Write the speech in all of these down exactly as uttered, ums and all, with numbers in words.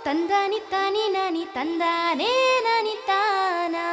ತಂದಾನಿ ತಾನಿ ನಾನಿ ತಂದಾನೇ ನಾನಿ ತಾನಾ.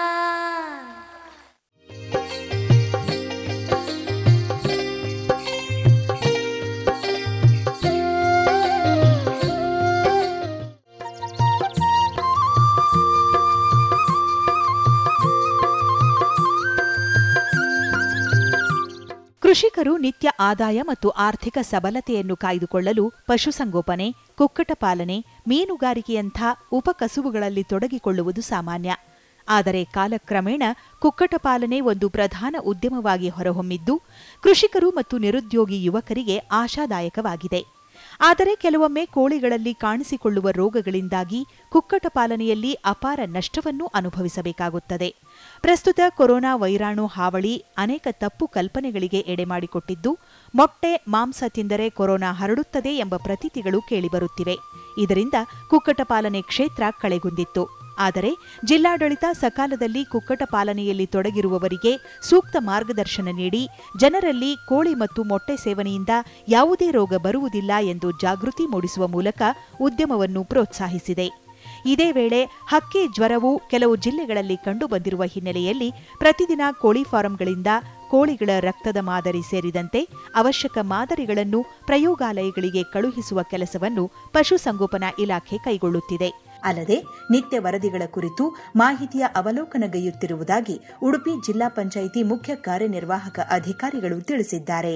ಕೃಷಿಕರು ನಿತ್ಯ ಆದಾಯ ಮತ್ತು ಆರ್ಥಿಕ ಸಬಲತೆಯನ್ನು ಕಾಯ್ದುಕೊಳ್ಳಲು ಪಶುಸಂಗೋಪನೆ, ಕುಕ್ಕಟ ಪಾಲನೆ, ಮೀನುಗಾರಿಕೆಯಂಥ ಉಪಕಸುಬುಗಳಲ್ಲಿ ತೊಡಗಿಕೊಳ್ಳುವುದು ಸಾಮಾನ್ಯ. ಆದರೆ ಕಾಲಕ್ರಮೇಣ ಕುಕ್ಕಟ ಪಾಲನೆ ಒಂದು ಪ್ರಧಾನ ಉದ್ಯಮವಾಗಿ ಹೊರಹೊಮ್ಮಿದ್ದು ಕೃಷಿಕರು ಮತ್ತು ನಿರುದ್ಯೋಗಿ ಯುವಕರಿಗೆ ಆಶಾದಾಯಕವಾಗಿದೆ. ಆದರೆ ಕೆಲವೊಮ್ಮೆ ಕೋಳಿಗಳಲ್ಲಿ ಕಾಣಿಸಿಕೊಳ್ಳುವ ರೋಗಗಳಿಂದಾಗಿ ಕುಕ್ಕಟ ಪಾಲನೆಯಲ್ಲಿ ಅಪಾರ ನಷ್ಟವನ್ನು ಅನುಭವಿಸಬೇಕಾಗುತ್ತದೆ. ಪ್ರಸ್ತುತ ಕೊರೋನಾ ವೈರಾಣು ಹಾವಳಿ ಅನೇಕ ತಪ್ಪು ಕಲ್ಪನೆಗಳಿಗೆ ಎಡೆಮಾಡಿಕೊಟ್ಟಿದ್ದು, ಮೊಟ್ಟೆ, ಮಾಂಸ ತಿಂದರೆ ಕೊರೋನಾ ಹರಡುತ್ತದೆ ಎಂಬ ಪ್ರತೀತಿಗಳು ಕೇಳಿಬರುತ್ತಿವೆ. ಇದರಿಂದ ಕುಕ್ಕಟ ಪಾಲನೆ ಕ್ಷೇತ್ರ ಕಳೆಗುಂದಿತ್ತು. ಆದರೆ ಜಿಲ್ಲಾಡಳಿತ ಸಕಾಲದಲ್ಲಿ ಕುಕ್ಕಟ ಪಾಲನೆಯಲ್ಲಿ ತೊಡಗಿರುವವರಿಗೆ ಸೂಕ್ತ ಮಾರ್ಗದರ್ಶನ ನೀಡಿ ಜನರಲ್ಲಿ ಕೋಳಿ ಮತ್ತು ಮೊಟ್ಟೆ ಸೇವನೆಯಿಂದ ಯಾವುದೇ ರೋಗ ಬರುವುದಿಲ್ಲ ಎಂದು ಜಾಗೃತಿ ಮೂಡಿಸುವ ಮೂಲಕ ಉದ್ಯಮವನ್ನು ಪ್ರೋತ್ಸಾಹಿಸಿದೆ. ಇದೇ ವೇಳೆ ಹಕ್ಕಿ ಜ್ವರವು ಕೆಲವು ಜಿಲ್ಲೆಗಳಲ್ಲಿ ಕಂಡುಬಂದಿರುವ ಹಿನ್ನೆಲೆಯಲ್ಲಿ ಪ್ರತಿದಿನ ಕೋಳಿ ಫಾರಂಗಳಿಂದ ಕೋಳಿಗಳ ರಕ್ತದ ಮಾದರಿ ಸೇರಿದಂತೆ ಅವಶ್ಯಕ ಮಾದರಿಗಳನ್ನು ಪ್ರಯೋಗಾಲಯಗಳಿಗೆ ಕಳುಹಿಸುವ ಕೆಲಸವನ್ನು ಪಶುಸಂಗೋಪನಾ ಇಲಾಖೆ ಕೈಗೊಳ್ಳುತ್ತಿದೆ. ಅಲ್ಲದೆ ನಿತ್ಯ ವರದಿಗಳ ಕುರಿತು ಮಾಹಿತಿಯ ಅವಲೋಕನಗೈಯುತ್ತಿರುವುದಾಗಿ ಉಡುಪಿ ಜಿಲ್ಲಾ ಪಂಚಾಯಿತಿ ಮುಖ್ಯ ಕಾರ್ಯನಿರ್ವಾಹಕ ಅಧಿಕಾರಿಗಳು ತಿಳಿಸಿದ್ದಾರೆ.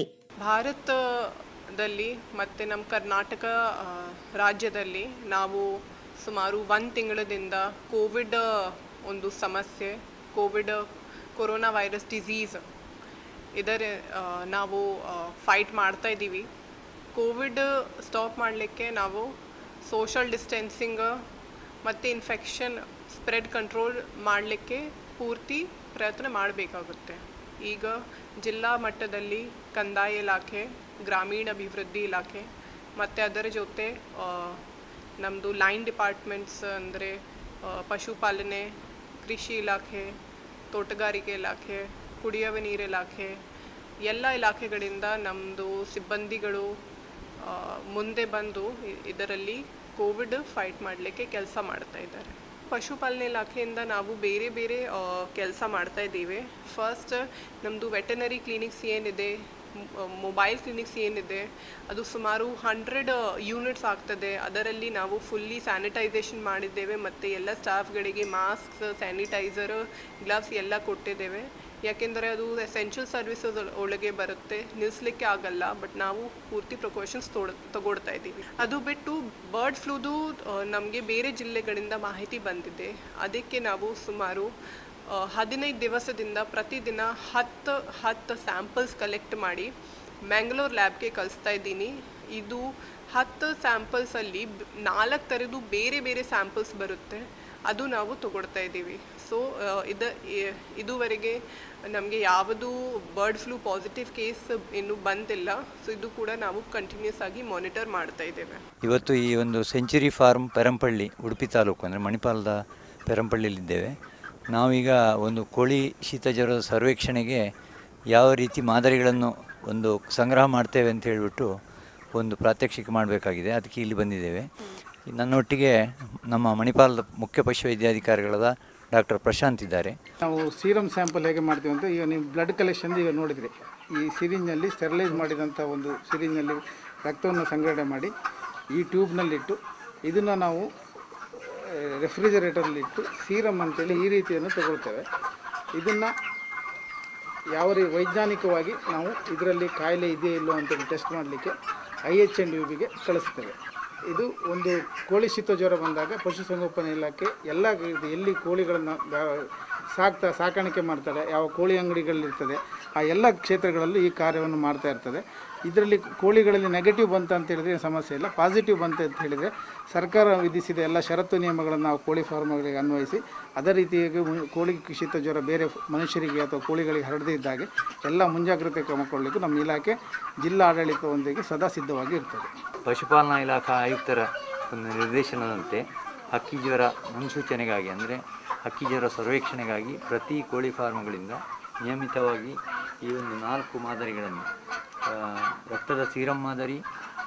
ಭಾರತದಲ್ಲಿ ಮತ್ತು ನಮ್ಮ ಕರ್ನಾಟಕ ರಾಜ್ಯದಲ್ಲಿ ನಾವು ಸುಮಾರು ಒಂದು ತಿಂಗಳದಿಂದ ಕೋವಿಡ್ ಒಂದು ಸಮಸ್ಯೆ, ಕೋವಿಡ್ ಕೊರೋನಾ ವೈರಸ್ ಡಿಸೀಸ್ ಇದರ ನಾವು ಫೈಟ್ ಮಾಡ್ತಾ ಇದ್ದೀವಿ. ಕೋವಿಡ್ ಸ್ಟಾಪ್ ಮಾಡಲಿಕ್ಕೆ ನಾವು ಸೋಷಲ್ ಡಿಸ್ಟೆನ್ಸಿಂಗ್ ಮತ್ತು ಇನ್ಫೆಕ್ಷನ್ ಸ್ಪ್ರೆಡ್ ಕಂಟ್ರೋಲ್ ಮಾಡಲಿಕ್ಕೆ ಪೂರ್ತಿ ಪ್ರಯತ್ನ ಮಾಡಬೇಕಾಗುತ್ತೆ. ಈಗ ಜಿಲ್ಲಾ ಮಟ್ಟದಲ್ಲಿ ಕಂದಾಯ ಇಲಾಖೆ, ಗ್ರಾಮೀಣ ಅಭಿವೃದ್ಧಿ ಇಲಾಖೆ ಮತ್ತು ಅದರ ಜೊತೆ ನಮ್ಮದು ಲೈನ್ ಡಿಪಾರ್ಟ್ಮೆಂಟ್ಸ್ ಅಂದರೆ ಪಶುಪಾಲನೆ, ಕೃಷಿ ಇಲಾಖೆ, ತೋಟಗಾರಿಕೆ ಇಲಾಖೆ, ಕುಡಿಯುವ ನೀರು ಇಲಾಖೆ ಎಲ್ಲ ಇಲಾಖೆಗಳಿಂದ ನಮ್ಮದು ಸಿಬ್ಬಂದಿಗಳು ಮುಂದೆ ಬಂದು ಇದರಲ್ಲಿ ಕೋವಿಡ್ ಫೈಟ್ ಮಾಡಲಿಕ್ಕೆ ಕೆಲಸ ಮಾಡ್ತಾ ಇದ್ದಾರೆ. ಪಶುಪಾಲನೆ ಇಲಾಖೆಯಿಂದ ನಾವು ಬೇರೆ ಬೇರೆ ಕೆಲಸ ಮಾಡ್ತಾ ಇದ್ದೀವಿ. ಫಸ್ಟ್ ನಮ್ಮದು ವೆಟನರಿ ಕ್ಲಿನಿಕ್ಸ್ ಏನಿದೆ, ಮೊಬೈಲ್ ಕ್ಲಿನಿಕ್ಸ್ ಏನಿದೆ, ಅದು ಸುಮಾರು ಹಂಡ್ರೆಡ್ ಯೂನಿಟ್ಸ್ ಆಗ್ತದೆ. ಅದರಲ್ಲಿ ನಾವು ಫುಲ್ಲಿ ಸ್ಯಾನಿಟೈಸೇಷನ್ ಮಾಡಿದ್ದೇವೆ ಮತ್ತು ಎಲ್ಲ ಸ್ಟಾಫ್ಗಳಿಗೆ ಮಾಸ್ಕ್, ಸ್ಯಾನಿಟೈಸರ್, ಗ್ಲವ್ಸ್ ಎಲ್ಲ ಕೊಟ್ಟಿದ್ದೇವೆ. ಯಾಕೆಂದರೆ ಅದು ಎಸೆನ್ಷಿಯಲ್ ಸರ್ವಿಸಸ್ ಒಳಗೆ ಬರುತ್ತೆ, ನಿಲ್ಲಿಸಲಿಕ್ಕೆ ಆಗಲ್ಲ. ಬಟ್ ನಾವು ಪೂರ್ತಿ ಪ್ರಿಕಾಷನ್ಸ್ ತೊಡ ತಗೊಳ್ತಾ ಇದ್ದೀವಿ. ಅದು ಬಿಟ್ಟು ಬರ್ಡ್ ಫ್ಲೂದು ನಮಗೆ ಬೇರೆ ಜಿಲ್ಲೆಗಳಿಂದ ಮಾಹಿತಿ ಬಂದಿದೆ. ಅದಕ್ಕೆ ನಾವು ಸುಮಾರು ಹದಿನೈದು ದಿವಸದಿಂದ ಪ್ರತಿದಿನ ಹತ್ತು ಹತ್ತು ಸ್ಯಾಂಪಲ್ಸ್ ಕಲೆಕ್ಟ್ ಮಾಡಿ ಮ್ಯಾಂಗ್ಳೂರ್ ಲ್ಯಾಬ್ಗೆ ಕಳಿಸ್ತಾ ಇದ್ದೀನಿ. ಇದು ಹತ್ತು ಸ್ಯಾಂಪಲ್ಸಲ್ಲಿ ನಾಲ್ಕು ಥರದ್ದು ಬೇರೆ ಬೇರೆ ಸ್ಯಾಂಪಲ್ಸ್ ಬರುತ್ತೆ, ಅದು ನಾವು ತಗೊಳ್ತಾ ಇದ್ದೀವಿ. ಸೊ ಇದು ಇದುವರೆಗೆ ನಮಗೆ ಯಾವುದು ಬರ್ಡ್ ಫ್ಲೂ ಪಾಸಿಟಿವ್ ಕೇಸ್ ಇನ್ನೂ ಬಂದಿಲ್ಲ. ಸೊ ಇದು ಕೂಡ ನಾವು ಕಂಟಿನ್ಯೂಸ್ ಆಗಿ ಮಾನಿಟರ್ ಮಾಡ್ತಾ ಇದ್ದೇವೆ. ಇವತ್ತು ಈ ಒಂದು ಸೆಂಚುರಿ ಫಾರ್ಮ್ ಪೆರಂಪಳ್ಳಿ, ಉಡುಪಿ ತಾಲೂಕು ಅಂದರೆ ಮಣಿಪಾಲದ ಪೆರಂಪಳ್ಳಿಯಲ್ಲಿದ್ದೇವೆ. ನಾವೀಗ ಒಂದು ಕೋಳಿ ಶೀತ ಜ್ವರದ ಸರ್ವೇಕ್ಷಣೆಗೆ ಯಾವ ರೀತಿ ಮಾದರಿಗಳನ್ನು ಒಂದು ಸಂಗ್ರಹ ಮಾಡ್ತೇವೆ ಅಂತ ಹೇಳಿಬಿಟ್ಟು ಒಂದು ಪ್ರಾತ್ಯಕ್ಷಿಕೆ ಮಾಡಬೇಕಾಗಿದೆ. ಅದಕ್ಕೆ ಇಲ್ಲಿ ಬಂದಿದ್ದೇವೆ. ನನ್ನೊಟ್ಟಿಗೆ ನಮ್ಮ ಮಣಿಪಾಲದ ಮುಖ್ಯ ಪಶುವೈದ್ಯಾಧಿಕಾರಿಗಳಾದ ಡಾಕ್ಟರ್ ಪ್ರಶಾಂತ್ ಇದ್ದಾರೆ. ನಾವು ಸೀರಮ್ ಸ್ಯಾಂಪಲ್ ಹೇಗೆ ಮಾಡ್ತೀವಿ ಅಂತ ಈಗ ನೀವು ಬ್ಲಡ್ ಕಲೆಕ್ಷನ್ ಈಗ ನೋಡಿದ್ರಿ. ಈ ಸಿರಿಂಜಲ್ಲಿ ಸ್ಟೆರಿಲೈಸ್ ಮಾಡಿದಂಥ ಒಂದು ಸಿರಿಂಜಲ್ಲಿ ರಕ್ತವನ್ನು ಸಂಗ್ರಹಣೆ ಮಾಡಿ ಈ ಟ್ಯೂಬ್ನಲ್ಲಿಟ್ಟು ಇದನ್ನು ನಾವು ರೆಫ್ರಿಜರೇಟರ್ಲಿಟ್ಟು ಸೀರಮ್ ಅಂತೇಳಿ ಈ ರೀತಿಯನ್ನು ತಗೊಳ್ತೇವೆ. ಇದನ್ನು ಯಾವ ರೀತಿ ವೈಜ್ಞಾನಿಕವಾಗಿ ನಾವು ಇದರಲ್ಲಿ ಕಾಯಿಲೆ ಇದೆಯೋ ಇಲ್ಲೋ ಅಂತೇಳಿ ಟೆಸ್ಟ್ ಮಾಡಲಿಕ್ಕೆ ಐ ಎಚ್ ಎನ್ ಯು ಬಿಗೆ ಕಳಿಸ್ತೇವೆ. ಇದು ಒಂದು ಕೋಳಿ ಶೀತ ಜ್ವರ ಬಂದಾಗ ಪಶುಸಂಗೋಪನಾ ಇಲಾಖೆ ಎಲ್ಲ ಎಲ್ಲಿ ಕೋಳಿಗಳನ್ನು ಸಾಕ್ತಾ ಸಾಕಾಣಿಕೆ ಮಾಡ್ತಾರೆ, ಯಾವ ಕೋಳಿ ಅಂಗಡಿಗಳಿರ್ತದೆ, ಆ ಎಲ್ಲ ಕ್ಷೇತ್ರಗಳಲ್ಲೂ ಈ ಕಾರ್ಯವನ್ನು ಮಾಡ್ತಾ ಇರ್ತದೆ. ಇದರಲ್ಲಿ ಕೋಳಿಗಳಲ್ಲಿ ನೆಗೆಟಿವ್ ಬಂತ ಅಂತ ಹೇಳಿದರೆ ಸಮಸ್ಯೆ ಇಲ್ಲ, ಪಾಸಿಟಿವ್ ಬಂತ ಅಂತ ಹೇಳಿದರೆ ಸರ್ಕಾರ ವಿಧಿಸಿದ ಎಲ್ಲ ಷರತ್ತು ನಿಯಮಗಳನ್ನು ನಾವು ಕೋಳಿ ಫಾರ್ಮ್ಗಳಿಗೆ ಅನ್ವಯಿಸಿ ಅದೇ ರೀತಿಯಾಗಿ ಕೋಳಿ ಶೀತ ಜ್ವರ ಬೇರೆ ಮನುಷ್ಯರಿಗೆ ಅಥವಾ ಕೋಳಿಗಳಿಗೆ ಹರಡದೇ ಇದ್ದಾಗೆ ಎಲ್ಲ ಮುಂಜಾಗ್ರತೆ ಕ್ರಮಗೊಳ್ಳಲಿಕ್ಕೆ ನಮ್ಮ ಇಲಾಖೆ ಜಿಲ್ಲಾ ಆಡಳಿತದೊಂದಿಗೆ ಸದಾ ಸಿದ್ಧವಾಗಿ ಇರ್ತದೆ. ಪಶುಪಾಲನಾ ಇಲಾಖಾ ಆಯುಕ್ತರ ಒಂದು ನಿರ್ದೇಶನದಂತೆ ಹಕ್ಕಿ ಜ್ವರ ಮುನ್ಸೂಚನೆಗಾಗಿ ಅಂದರೆ ಹಕ್ಕಿ ಜ್ವರ ಸರ್ವೇಕ್ಷಣೆಗಾಗಿ ಪ್ರತಿ ಕೋಳಿ ಫಾರ್ಮ್ಗಳಿಂದ ನಿಯಮಿತವಾಗಿ ಈ ಒಂದು ನಾಲ್ಕು ಮಾದರಿಗಳನ್ನು ರಕ್ತದ ಸೀರಮ್ ಮಾದರಿ,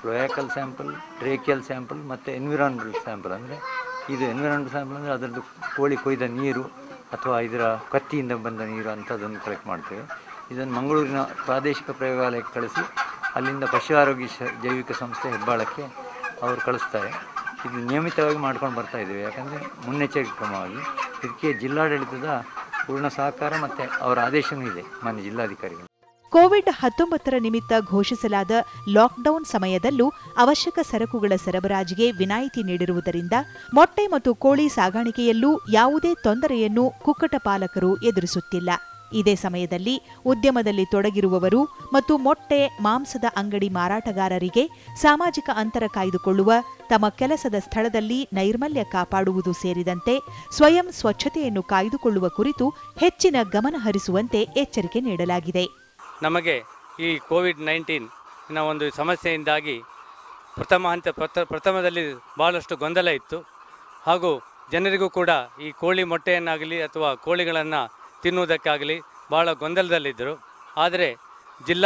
ಕ್ಲೋಯಾಕಲ್ ಸ್ಯಾಂಪಲ್, ಟ್ರೇಕಿಯಲ್ ಸ್ಯಾಂಪಲ್ ಮತ್ತು ಎನ್ವಿರಾನ್ಮೆಂಟಲ್ ಸ್ಯಾಂಪಲ್. ಅಂದರೆ ಇದು ಎನ್ವಿರಾನ್ಮೆಂಟಲ್ ಸ್ಯಾಂಪಲ್ ಅಂದರೆ ಅದರದ್ದು ಕೋಳಿ ಕೊಯ್ದ ನೀರು ಅಥವಾ ಇದರ ಕತ್ತಿಯಿಂದ ಬಂದ ನೀರು ಅಂಥದ್ದನ್ನು ಕಲೆಕ್ಟ್ ಮಾಡ್ತೇವೆ. ಇದನ್ನು ಮಂಗಳೂರಿನ ಪ್ರಾದೇಶಿಕ ಪ್ರಯೋಗಾಲಯಕ್ಕೆ ಕಳಿಸಿ ಅಲ್ಲಿಂದ ಪಶು ಆರೋಗ್ಯ ಶ ಜೈವಿಕ ಸಂಸ್ಥೆ ಹೆಬ್ಬಾಳಕ್ಕೆ ಅವರು ಕಳಿಸ್ತಾರೆ. ಇದು ನಿಯಮಿತವಾಗಿ ಮಾಡ್ಕೊಂಡು ಬರ್ತಾ ಇದ್ದೇವೆ, ಯಾಕಂದರೆ ಮುನ್ನೆಚ್ಚರಿಕೆ ಕ್ರಮವಾಗಿ. ಇದಕ್ಕೆ ಜಿಲ್ಲಾಡಳಿತದ ಪೂರ್ಣ ಸಹಕಾರ ಮತ್ತು ಅವರ ಆದೇಶವೂ ಇದೆ ಮಾನ್ಯ ಜಿಲ್ಲಾಧಿಕಾರಿಗಳು. ಕೋವಿಡ್ ಹತ್ತೊಂಬತ್ತರ ನಿಮಿತ್ತ ಘೋಷಿಸಲಾದ ಲಾಕ್ಡೌನ್ ಸಮಯದಲ್ಲೂ ಅವಶ್ಯಕ ಸರಕುಗಳ ಸರಬರಾಜಿಗೆ ವಿನಾಯಿತಿ ನೀಡಿರುವುದರಿಂದ ಮೊಟ್ಟೆ ಮತ್ತು ಕೋಳಿ ಸಾಗಾಣಿಕೆಯಲ್ಲೂ ಯಾವುದೇ ತೊಂದರೆಯನ್ನು ಕುಕ್ಕಟ ಪಾಲಕರು ಎದುರಿಸುತ್ತಿಲ್ಲ. ಇದೇ ಸಮಯದಲ್ಲಿ ಉದ್ಯಮದಲ್ಲಿ ತೊಡಗಿರುವವರು ಮತ್ತು ಮೊಟ್ಟೆ, ಮಾಂಸದ ಅಂಗಡಿ ಮಾರಾಟಗಾರರಿಗೆ ಸಾಮಾಜಿಕ ಅಂತರ ಕಾಯ್ದುಕೊಳ್ಳುವ, ತಮ್ಮ ಕೆಲಸದ ಸ್ಥಳದಲ್ಲಿ ನೈರ್ಮಲ್ಯ ಕಾಪಾಡುವುದು ಸೇರಿದಂತೆ ಸ್ವಯಂ ಸ್ವಚ್ಛತೆಯನ್ನು ಕಾಯ್ದುಕೊಳ್ಳುವ ಕುರಿತು ಹೆಚ್ಚಿನ ಗಮನ ಹರಿಸುವಂತೆ ಎಚ್ಚರಿಕೆ ನೀಡಲಾಗಿದೆ. ನಮಗೆ ಈ ಕೋವಿಡ್ ನೈನ್ಟೀನ್ನ ಒಂದು ಸಮಸ್ಯೆಯಿಂದಾಗಿ ಪ್ರಥಮ ಹಂತ ಪ್ರಥ ಪ್ರಥಮದಲ್ಲಿ ಭಾಳಷ್ಟು ಗೊಂದಲ ಇತ್ತು. ಹಾಗೂ ಜನರಿಗೂ ಕೂಡ ಈ ಕೋಳಿ ಮೊಟ್ಟೆಯನ್ನಾಗಲಿ ಅಥವಾ ಕೋಳಿಗಳನ್ನು ತಿನ್ನುವುದಕ್ಕಾಗಲಿ ಭಾಳ ಗೊಂದಲದಲ್ಲಿದ್ದರು. ಆದರೆ ಜಿಲ್ಲಾ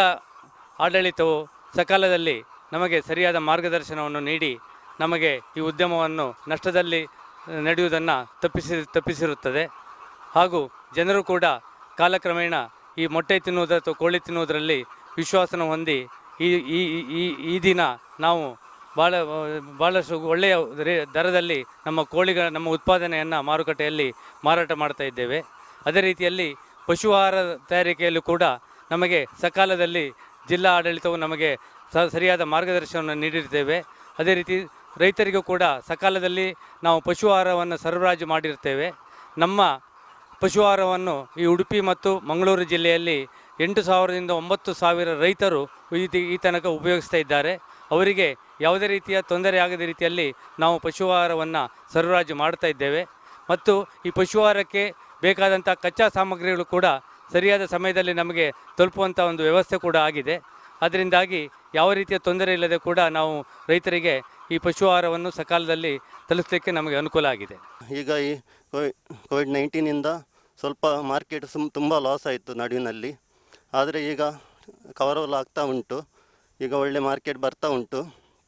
ಆಡಳಿತವು ಸಕಾಲದಲ್ಲಿ ನಮಗೆ ಸರಿಯಾದ ಮಾರ್ಗದರ್ಶನವನ್ನು ನೀಡಿ ನಮಗೆ ಈ ಉದ್ಯಮವನ್ನು ನಷ್ಟದಲ್ಲಿ ನಡೆಯುವುದನ್ನು ತಪ್ಪಿಸಿ ತಪ್ಪಿಸಿರುತ್ತದೆ. ಹಾಗೂ ಜನರು ಕೂಡ ಕಾಲಕ್ರಮೇಣ ಈ ಮೊಟ್ಟೆ ತಿನ್ನುವುದ ಅಥವಾ ಕೋಳಿ ತಿನ್ನುವುದರಲ್ಲಿ ವಿಶ್ವಾಸನ ಹೊಂದಿ ಈ ಈ ಈ ಈ ದಿನ ನಾವು ಭಾಳ ಭಾಳಷ್ಟು ಒಳ್ಳೆಯ ದರದಲ್ಲಿ ನಮ್ಮ ಕೋಳಿಗಳ ನಮ್ಮ ಉತ್ಪಾದನೆಯನ್ನು ಮಾರುಕಟ್ಟೆಯಲ್ಲಿ ಮಾರಾಟ ಮಾಡ್ತಾ ಇದ್ದೇವೆ. ಅದೇ ರೀತಿಯಲ್ಲಿ ಪಶು ಆಹಾರ ತಯಾರಿಕೆಯಲ್ಲೂ ಕೂಡ ನಮಗೆ ಸಕಾಲದಲ್ಲಿ ಜಿಲ್ಲಾ ಆಡಳಿತವು ನಮಗೆ ಸರಿಯಾದ ಮಾರ್ಗದರ್ಶನವನ್ನು ನೀಡಿರ್ತೇವೆ. ಅದೇ ರೀತಿ ರೈತರಿಗೂ ಕೂಡ ಸಕಾಲದಲ್ಲಿ ನಾವು ಪಶು ಆಹಾರವನ್ನು ಸರಬರಾಜು ಮಾಡಿರ್ತೇವೆ. ನಮ್ಮ ಪಶು ಆಹಾರವನ್ನು ಈ ಉಡುಪಿ ಮತ್ತು ಮಂಗಳೂರು ಜಿಲ್ಲೆಯಲ್ಲಿ ಎಂಟು ಸಾವಿರದಿಂದ ಒಂಬತ್ತು ಸಾವಿರ ರೈತರು ಈ ಈ ತನಕ ಉಪಯೋಗಿಸ್ತಾ ಇದ್ದಾರೆ. ಅವರಿಗೆ ಯಾವುದೇ ರೀತಿಯ ತೊಂದರೆ ಆಗದ ರೀತಿಯಲ್ಲಿ ನಾವು ಪಶು ಆಹಾರವನ್ನು ಸರಬರಾಜು ಮಾಡ್ತಾ ಇದ್ದೇವೆ. ಮತ್ತು ಈ ಪಶು ಆಹಾರಕ್ಕೆ ಬೇಕಾದಂಥ ಕಚ್ಚಾ ಸಾಮಗ್ರಿಗಳು ಕೂಡ ಸರಿಯಾದ ಸಮಯದಲ್ಲಿ ನಮಗೆ ತಲುಪುವಂಥ ಒಂದು ವ್ಯವಸ್ಥೆ ಕೂಡ ಆಗಿದೆ. ಅದರಿಂದಾಗಿ ಯಾವ ರೀತಿಯ ತೊಂದರೆ ಇಲ್ಲದೆ ಕೂಡ ನಾವು ರೈತರಿಗೆ ಈ ಪಶು ಆಹಾರವನ್ನು ಸಕಾಲದಲ್ಲಿ ತಲುಪಿಸಲಿಕ್ಕೆ ನಮಗೆ ಅನುಕೂಲ ಆಗಿದೆ. ಈಗ ಈ ಕೋವಿಡ್ ನೈನ್ಟೀನಿಂದ ಸ್ವಲ್ಪ ಮಾರ್ಕೆಟ್ ಸುಮ್ ತುಂಬ ಲಾಸ್ ಆಯಿತು ನಡುವಿನಲ್ಲಿ. ಆದರೆ ಈಗ ಕವರ್ ಆಗ್ತಾ ಉಂಟು, ಈಗ ಒಳ್ಳೆ ಮಾರ್ಕೆಟ್ ಬರ್ತಾ ಉಂಟು.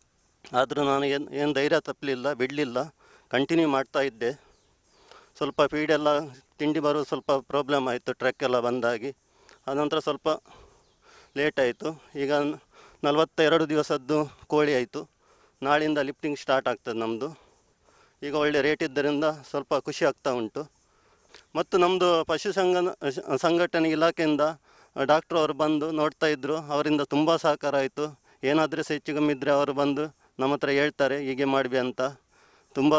ಆದರೂ ನಾನು ಏನು ಏನು ಧೈರ್ಯ ತಪ್ಪಲಿಲ್ಲ, ಬಿಡಲಿಲ್ಲ, ಕಂಟಿನ್ಯೂ ಮಾಡ್ತಾ ಇದ್ದೆ. ಸ್ವಲ್ಪ ಫೀಡೆಲ್ಲ ತಿಂಡಿ ಬರೋ ಸ್ವಲ್ಪ ಪ್ರಾಬ್ಲಮ್ ಆಯಿತು ಟ್ರಕ್ ಎಲ್ಲ ಬಂದಾಗಿ. ಆನಂತರ ಸ್ವಲ್ಪ ಲೇಟ್ ಆಯಿತು. ಈಗ ನಲವತ್ತೆರಡು ದಿವಸದ್ದು ಕೋಳಿ ಆಯಿತು. ನಾಳೆಯಿಂದ ಲಿಫ್ಟಿಂಗ್ ಸ್ಟಾರ್ಟ್ ಆಗ್ತದೆ ನಮ್ಮದು. ಈಗ ಒಳ್ಳೆ ರೇಟ್ ಇದ್ದರಿಂದ ಸ್ವಲ್ಪ ಖುಷಿ ಆಗ್ತಾ ಉಂಟು. ಮತ್ತು ನಮ್ಮದು ಪಶು ಸಂಘ ಸಂಘಟನೆ ಇಲಾಖೆಯಿಂದ ಡಾಕ್ಟ್ರು ಅವರು ಬಂದು ನೋಡ್ತಾ ಇದ್ದರು. ಅವರಿಂದ ತುಂಬ ಸಹಕಾರ ಆಯಿತು. ಏನಾದರೂ ಹೆಚ್ಚು ಕಮ್ಮಿ ಇದ್ದರೆ ಅವರು ಬಂದು ನಮ್ಮ ಹತ್ರ ಹೇಳ್ತಾರೆ ಹೀಗೆ ಮಾಡಿಬಿ ಅಂತ. ತುಂಬ